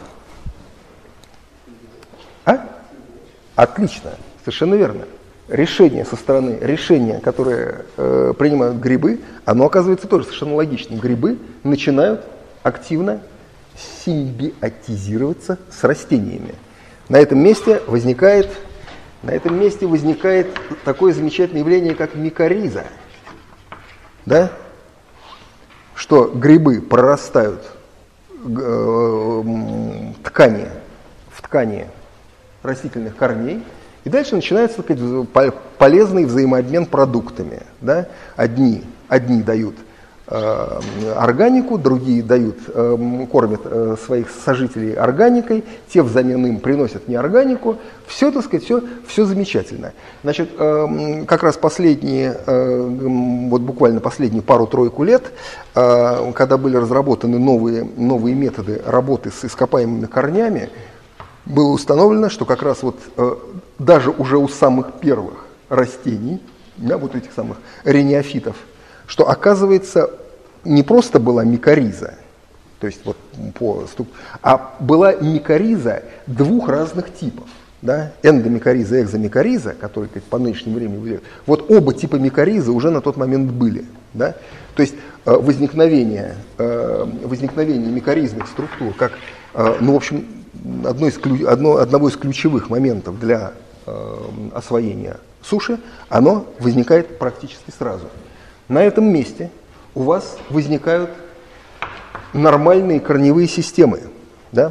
А? Отлично, совершенно верно. Решение со стороны, решение, которое э, принимают грибы, оно оказывается тоже совершенно логичным. Грибы начинают активно симбиотизироваться с растениями. На этом месте возникает, на этом месте возникает такое замечательное явление, как микориза. Да? Что грибы прорастают э, ткани, в ткани растительных корней, и дальше начинается, так сказать, полезный взаимообмен продуктами. Да? Одни, одни дают э, органику, другие дают, э, кормят э, своих сожителей органикой, те взамен им приносят неорганику. Все, так сказать, все, все замечательно. Значит, э, как раз последние, э, вот буквально последние пару-тройку лет, э, когда были разработаны новые, новые методы работы с ископаемыми корнями, было установлено, что как раз вот э, даже уже у самых первых растений, да, вот этих самых рениофитов, что оказывается не просто была микориза, то есть вот по стук, а была микориза двух разных типов. Да, эндомикориза, экзомикориза, которые по нынешнему времени выделяют. Вот оба типа микоризы уже на тот момент были. Да? То есть э, возникновение, э, возникновение микоризных структур как, э, ну, в общем, одно из, одно, одного из ключевых моментов для э, освоения суши, оно возникает практически сразу. На этом месте у вас возникают нормальные корневые системы. Да?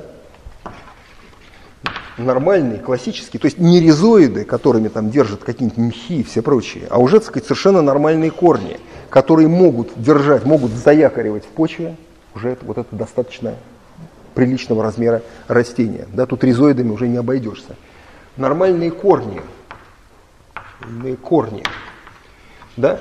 Нормальные, классические, то есть не ризоиды, которыми там держат какие-нибудь мхи и все прочие, а уже, так сказать, совершенно нормальные корни, которые могут держать, могут заякоривать в почве уже это, вот это достаточно приличного размера растения. Да, тут ризоидами уже не обойдешься. Нормальные корни, корни, да?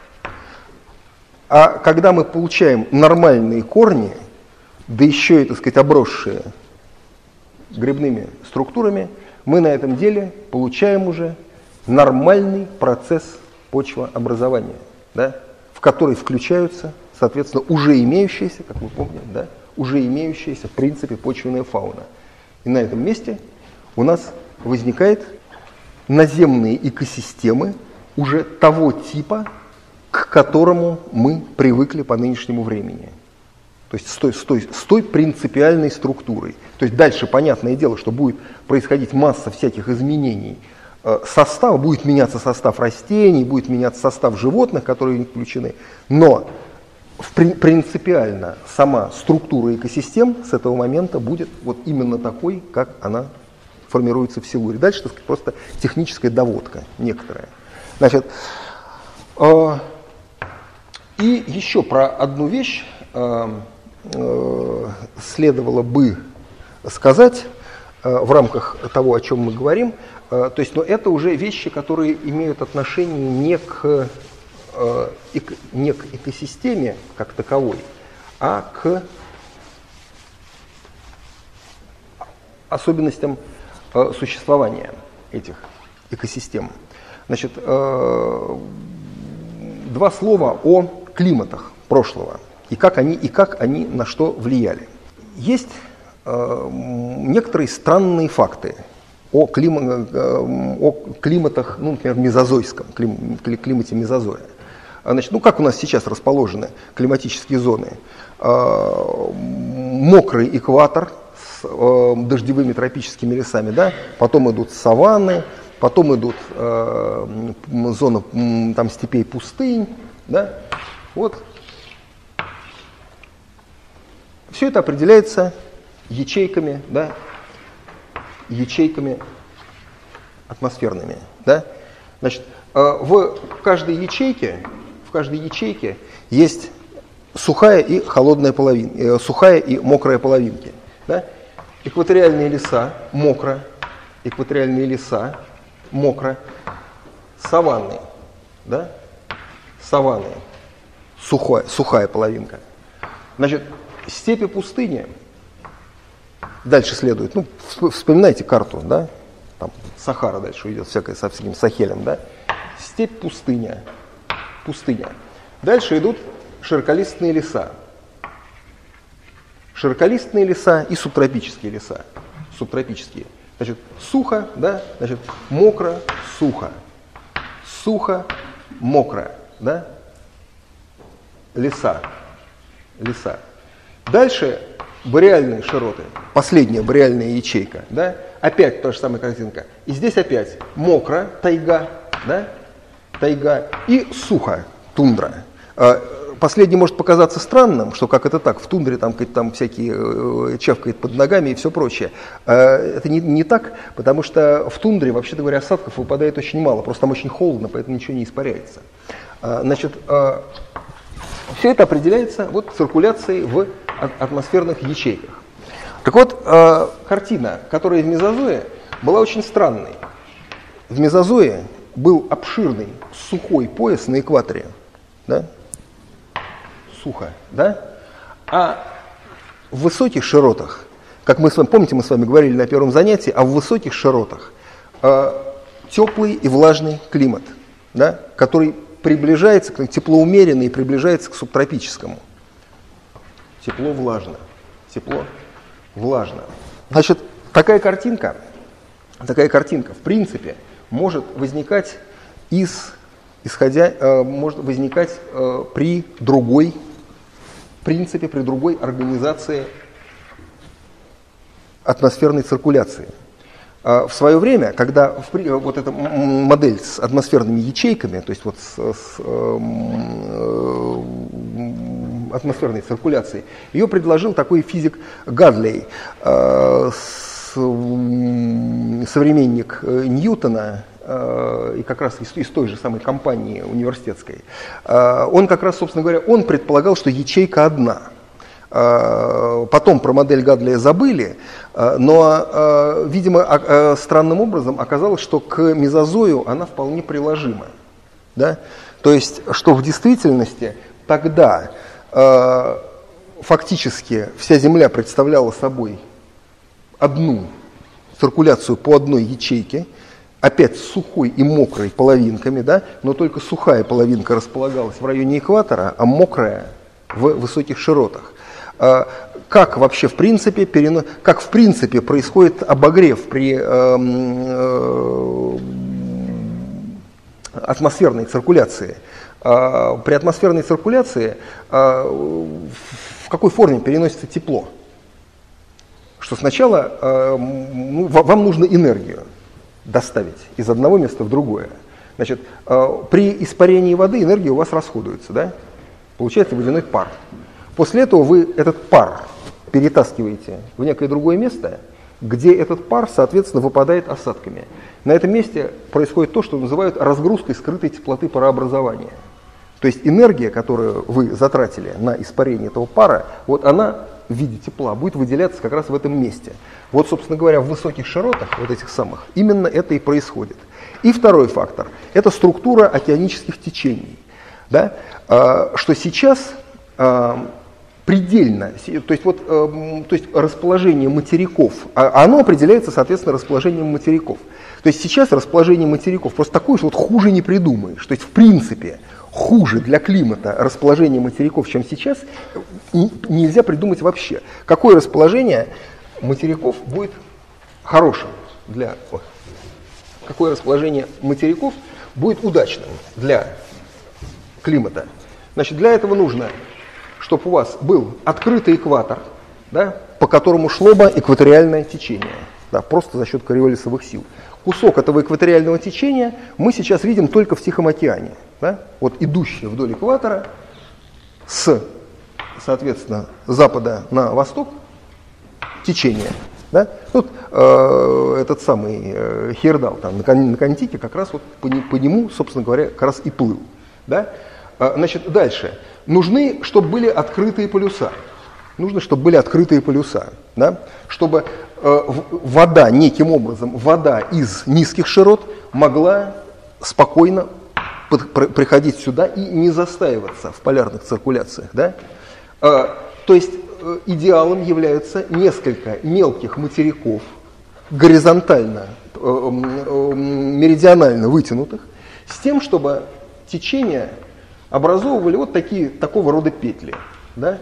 А когда мы получаем нормальные корни, да еще и, так сказать, обросшие грибными структурами, мы на этом деле получаем уже нормальный процесс почвообразования, да, в который включаются, соответственно, уже имеющиеся, как вы помните, да, уже имеющиеся в принципе почвенная фауна. И на этом месте у нас возникают наземные экосистемы уже того типа, к которому мы привыкли по нынешнему времени. То есть с той, с, той, с той принципиальной структурой. То есть дальше понятное дело, что будет происходить масса всяких изменений состава, будет меняться состав растений, будет меняться состав животных, которые в них включены. Но принципиально сама структура экосистем с этого момента будет вот именно такой, как она формируется в силуре. Дальше, так сказать, просто техническая доводка некоторая. Значит, э, и еще про одну вещь э, э, следовало бы сказать э, в рамках того, о чем мы говорим. Э, то есть, но это уже вещи, которые имеют отношение не к, э, эко, не к экосистеме как таковой, а к особенностям э, существования. этих экосистем. Значит, э, два слова о климатах прошлого и как они, и как они на что влияли. Есть э, некоторые странные факты о, клима, э, о климатах, ну, например, мезозойском, клим, климате мезозоя. Значит, ну, как у нас сейчас расположены климатические зоны? Э, мокрый экватор с э, дождевыми тропическими лесами, да? Потом идут саванны, потом идут э, зоны э, там, степей, пустынь. Да? Вот. Все это определяется ячейками, да? ячейками атмосферными. Да? Значит, э, в каждой ячейке, в каждой ячейке есть сухая и холодная половинка, э, сухая и мокрая половинки. Да? Экваториальные леса мокро, экваториальные леса мокро, саванны, да? саванны, сухая, сухая половинка. Значит, степи пустыни, дальше следует, ну, вспоминайте карту, да? Там Сахара дальше идет, всякое со всяким Сахелем, да? Степь, пустыня, пустыня. Дальше идут широколистные леса. Широколистные леса и субтропические леса. Субтропические. Значит, сухо, да, значит, мокро, сухо. Сухо, мокро, да? Леса. Леса. Дальше бореальные широты. Последняя бореальная ячейка, да? Опять та же самая картинка. И здесь опять мокро, тайга, да? Тайга и сухо, тундра. Последнее может показаться странным, что как это так, в тундре там, там всякие э, чавкает под ногами и все прочее. Э, это не, не так, потому что в тундре, вообще-то говоря, осадков выпадает очень мало, просто там очень холодно, поэтому ничего не испаряется. Э, значит, э, все это определяется вот циркуляцией в атмосферных ячейках. Так вот, э, картина, которая в мезозое, была очень странной. В мезозое был обширный сухой пояс на экваторе, да? Сухо, да? А в высоких широтах, как мы с вами, помните, мы с вами говорили на первом занятии, а в высоких широтах э, теплый и влажный климат, да, который приближается, к теплоумеренный и приближается к субтропическому. Тепло-влажно, тепло-влажно. Значит, такая картинка, такая картинка, в принципе, может возникать из, исходя, э, может возникать э, при другой В принципе, при другой организации атмосферной циркуляции. В свое время, когда вот эта модель с атмосферными ячейками, то есть вот с, с э, атмосферной циркуляцией, ее предложил такой физик Гадлей, э, с, современник Ньютона, и как раз из, из той же самой компании университетской, он как раз, собственно говоря, он предполагал, что ячейка одна. Потом про модель Гадлия забыли, но, видимо, странным образом оказалось, что к мезозою она вполне приложима. Да? То есть, что в действительности тогда фактически вся Земля представляла собой одну циркуляцию по одной ячейке, опять с сухой и мокрой половинками, да, но только сухая половинка располагалась в районе экватора, а мокрая в высоких широтах. Как вообще в принципе, перено... как в принципе происходит обогрев при э, э, атмосферной циркуляции? При атмосферной циркуляции в какой форме переносится тепло? Что сначала ну, вам нужно энергию доставить из одного места в другое. Значит, при испарении воды энергия у вас расходуется, да? Получается водяной пар. После этого вы этот пар перетаскиваете в некое другое место, где этот пар, соответственно, выпадает осадками. На этом месте происходит то, что называют разгрузкой скрытой теплоты парообразования. То есть энергия, которую вы затратили на испарение этого пара, вот она в виде тепла будет выделяться как раз в этом месте. Вот, собственно говоря, в высоких широтах, вот этих самых, именно это и происходит. И второй фактор – это структура океанических течений. Да? Что сейчас предельно, то есть, вот, э, то есть расположение материков, а оно определяется, соответственно, расположением материков. То есть сейчас расположение материков просто такое, что вот хуже не придумаешь. То есть в принципе хуже для климата расположение материков, чем сейчас, нельзя придумать вообще. Какое расположение материков будет хорошим для... Какое расположение материков будет удачным для климата? Значит, для этого нужно, чтобы у вас был открытый экватор, да, по которому шло бы экваториальное течение, да, просто за счет кориолисовых сил. Кусок этого экваториального течения мы сейчас видим только в Тихом океане. Да? Вот идущее вдоль экватора с, соответственно, запада на восток течение. Да? Тут э, этот самый э, Хейердал там, на, на Контике как раз вот по, не, по нему, собственно говоря, как раз и плыл. Да? Э, значит, дальше. Нужны, чтобы были открытые полюса. Нужно, чтобы были открытые полюса. Да? Чтобы э, вода, неким образом, вода из низких широт могла спокойно под, при, приходить сюда и не застаиваться в полярных циркуляциях. Да? Э, то есть э, идеалом являются несколько мелких материков, горизонтально, э, э, меридионально вытянутых, с тем, чтобы течения образовывали вот такие, такого рода петли. Да?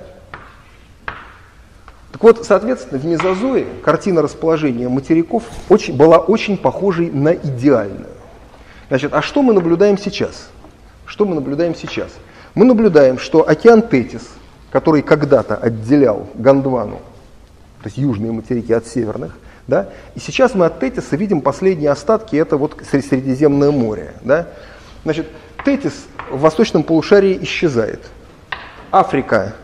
Так вот, соответственно, в мезозое картина расположения материков очень, была очень похожей на идеальную. Значит, а что мы наблюдаем сейчас? Что мы наблюдаем сейчас? Мы наблюдаем, что океан Тетис, который когда-то отделял Гондвану, то есть южные материки от северных, да, и сейчас мы от Тетиса видим последние остатки, это вот Средиземное море. Да. Значит, Тетис в восточном полушарии исчезает. Африка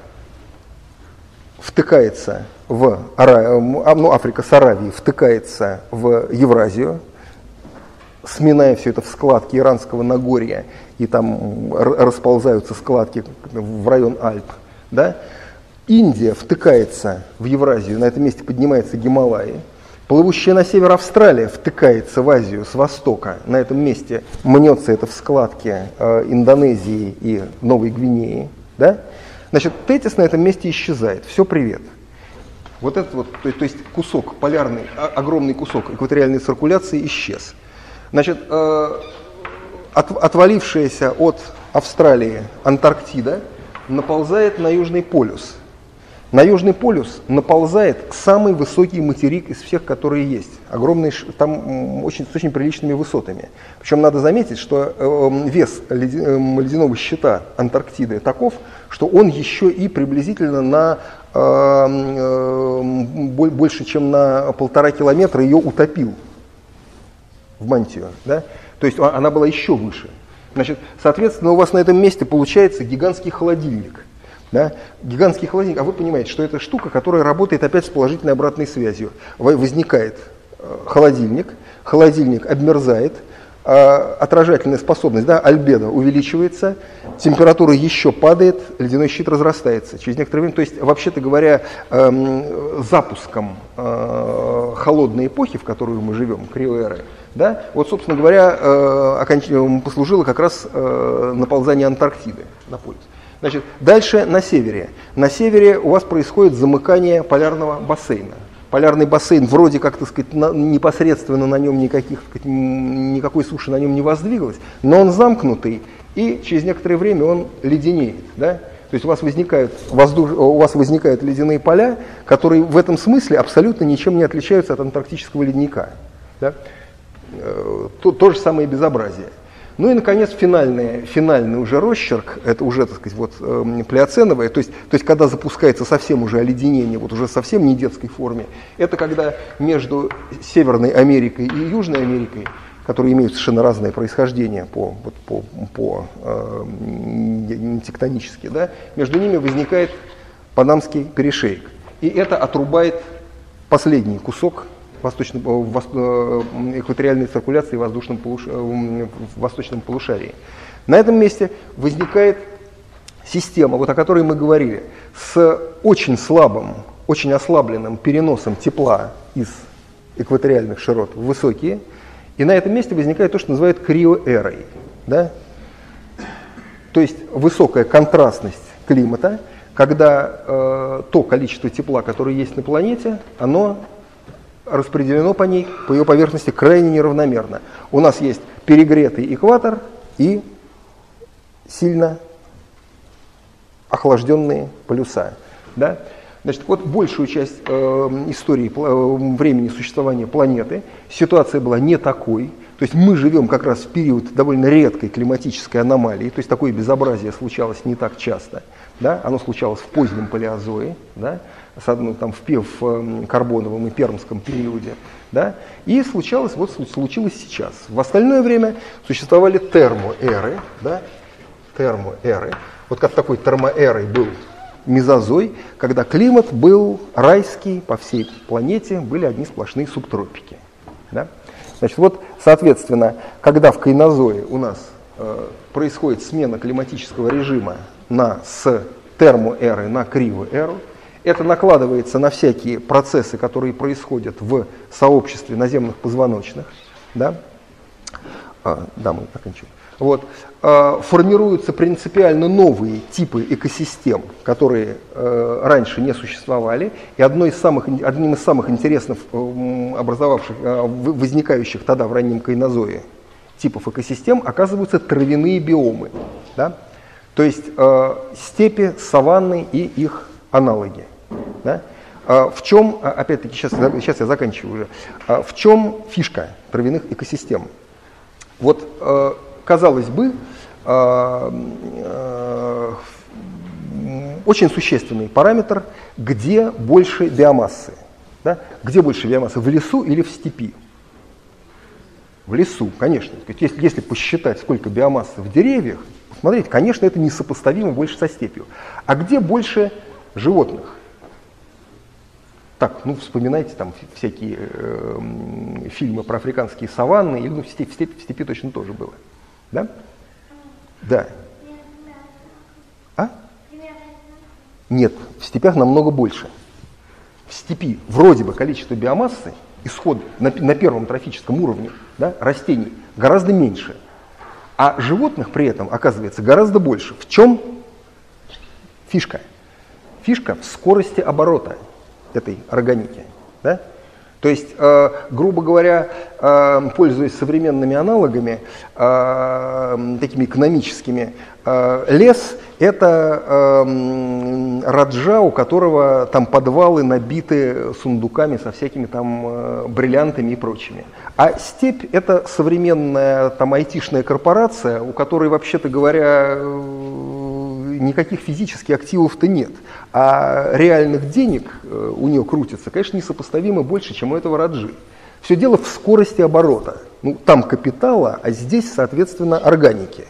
втыкается в ну, Африка с Аравией втыкается в Евразию, сминая все это в складки Иранского Нагорья, и там расползаются складки в район Альп. Да? Индия втыкается в Евразию, на этом месте поднимается Гималаи. Плывущая на север Австралия втыкается в Азию с востока, на этом месте мнется это в складки э, Индонезии и Новой Гвинеи. Да? Значит, Тетис на этом месте исчезает. Все, привет. Вот этот вот, то, то есть кусок полярный, огромный кусок экваториальной циркуляции исчез. Значит, э, от, отвалившаяся от Австралии Антарктида наползает на Южный полюс. На Южный полюс наползает самый высокий материк из всех, которые есть. Огромный, там очень, с очень приличными высотами. Причем надо заметить, что э, вес ледяного щита Антарктиды таков, что он еще и приблизительно на э, э, больше, чем на полтора километра ее утопил в мантию. Да? То есть она была еще выше. Значит, соответственно, у вас на этом месте получается гигантский холодильник. Да? Гигантский холодильник, а вы понимаете, что это штука, которая работает опять с положительной обратной связью. Возникает холодильник, холодильник обмерзает, отражательная способность, да, альбедо увеличивается, температура еще падает, ледяной щит разрастается. Через некоторое время, то есть, вообще-то говоря, эм, запуском э, холодной эпохи, в которую мы живем, криоэры, да, вот, собственно говоря, э, оконч... послужило как раз э, наползание Антарктиды на полюс. Значит, дальше на севере. На севере у вас происходит замыкание полярного бассейна. Полярный бассейн вроде как, так сказать, на, непосредственно на нем никаких, так сказать, никакой суши на нем не воздвигалось, но он замкнутый, и через некоторое время он леденеет. Да? То есть у вас, возникают воздуш... у вас возникают ледяные поля, которые в этом смысле абсолютно ничем не отличаются от антарктического ледника. Да? То, то же самое безобразие. Ну и, наконец, финальный, финальный уже росчерк, это уже, так сказать, вот, э, плеоценовое, то есть, то есть когда запускается совсем уже оледенение, вот уже совсем не детской форме, это когда между Северной Америкой и Южной Америкой, которые имеют совершенно разное происхождение по, вот, по, по э, тектонически, да, между ними возникает Панамский перешеек. И это отрубает последний кусок Восточном, экваториальной циркуляции в, воздушном полуш... в восточном полушарии. На этом месте возникает система, вот о которой мы говорили, с очень слабым, очень ослабленным переносом тепла из экваториальных широт в высокие, и на этом месте возникает то, что называют криоэрой. Да? То есть высокая контрастность климата, когда э, то количество тепла, которое есть на планете, оно распределено по ней, по ее поверхности крайне неравномерно. У нас есть перегретый экватор и сильно охлажденные полюса. Да? Значит, вот большую часть э, истории э, времени существования планеты ситуация была не такой. То есть мы живем как раз в период довольно редкой климатической аномалии, то есть такое безобразие случалось не так часто. Да? Оно случалось в позднем палеозое, да? Ну, там, в, в карбоновом и пермском периоде. Да? И случалось, вот случилось сейчас. В остальное время существовали термоэры. Да? Термоэры. Вот как такой термоэрой был мезозой, когда климат был райский по всей планете, были одни сплошные субтропики. Да? Значит, вот, соответственно, когда в кайнозое у нас э, происходит смена климатического режима на, с термоэры на кривоэру, это накладывается на всякие процессы, которые происходят в сообществе наземных позвоночных. Да, а, да мы окончим. Вот, э, формируются принципиально новые типы экосистем, которые э, раньше не существовали. И одной из самых, одним из самых интересных э, образовавших, э, возникающих тогда в раннем кайнозое типов экосистем оказываются травяные биомы. Да? То есть э, степи, саванны и их аналоги. Да? Э, в чем, опять-таки, сейчас, сейчас я заканчиваю уже, э, в чем фишка травяных экосистем? Вот, э, казалось бы, э, э, очень существенный параметр, где больше биомассы. Да? Где больше биомассы, в лесу или в степи? В лесу, конечно. Если, если посчитать, сколько биомассы в деревьях, смотрите, конечно, это несопоставимо больше со степью. А где больше животных? Так, ну вспоминайте там всякие э, фильмы про африканские саванны, или ну, в, степи, в, степи, в степи точно тоже было. Да? Да. А? Нет, в степях намного больше. В степи вроде бы количество биомассы, исход на, на первом трофическом уровне, да, растений гораздо меньше. А животных при этом оказывается гораздо больше. В чем фишка? Фишка в скорости оборота этой органики. Да? То есть, э, грубо говоря, э, пользуясь современными аналогами, э, такими экономическими, э, лес – это э, раджа, у которого там подвалы набиты сундуками со всякими там э, бриллиантами и прочими. А степь – это современная там айтишная корпорация, у которой, вообще-то говоря, никаких физических активов-то нет. А реальных денег у нее крутится, конечно, несопоставимо больше, чем у этого раджи. Все дело в скорости оборота. Ну, там капитала, а здесь, соответственно, органики.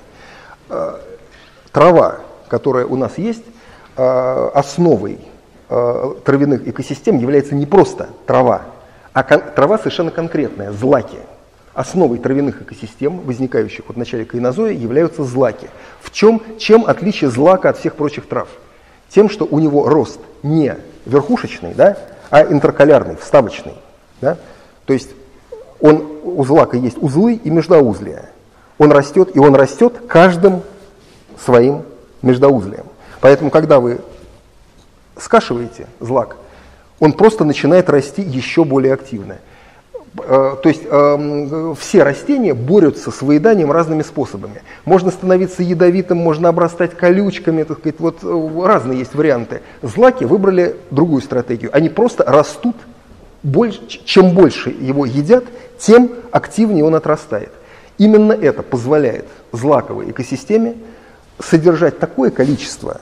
Трава, которая у нас есть, основой травяных экосистем является не просто трава, а трава совершенно конкретная, злаки. Основой травяных экосистем, возникающих в начале кайнозоя, являются злаки. В чем, чем отличие злака от всех прочих трав? Тем, что у него рост не верхушечный, да, а интеркалярный, вставочный. Да? То есть он, у злака есть узлы и междоузлия. Он растет, и он растет каждым своим междоузлием. Поэтому, когда вы скашиваете злак, он просто начинает расти еще более активно. То есть э, все растения борются с выеданием разными способами. Можно становиться ядовитым, можно обрастать колючками, так сказать, вот разные есть варианты. Злаки выбрали другую стратегию. Они просто растут, больше, чем больше его едят, тем активнее он отрастает. Именно это позволяет злаковой экосистеме содержать такое количество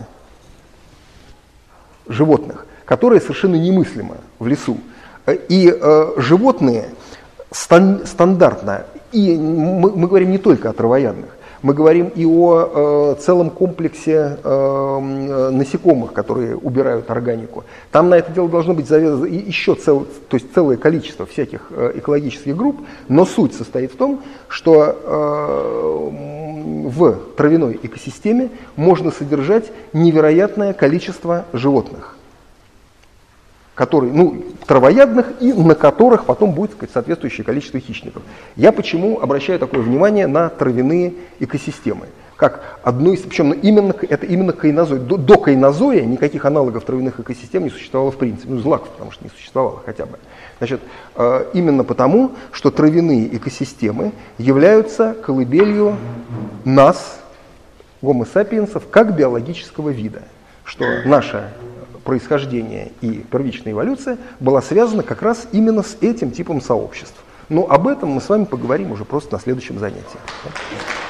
животных, которое совершенно немыслимо в лесу. И э, животные стан, стандартно, и мы, мы говорим не только о травоядных, мы говорим и о э, целом комплексе э, насекомых, которые убирают органику. Там на это дело должно быть завязано еще цел, то есть целое количество всяких э, экологических групп, но суть состоит в том, что э, в травяной экосистеме можно содержать невероятное количество животных, которые, ну, травоядных, и на которых потом будет, сказать, соответствующее количество хищников. Я почему обращаю такое внимание на травяные экосистемы? Как одну из, причем именно, это именно кайнозой. До, до кайнозоя никаких аналогов травяных экосистем не существовало в принципе. Ну, злаков, потому что не существовало хотя бы. Значит, именно потому, что травяные экосистемы являются колыбелью нас, гомо сапиенсов, как биологического вида. Что наше происхождение и первичная эволюция была связана как раз именно с этим типом сообществ. Но об этом мы с вами поговорим уже просто на следующем занятии.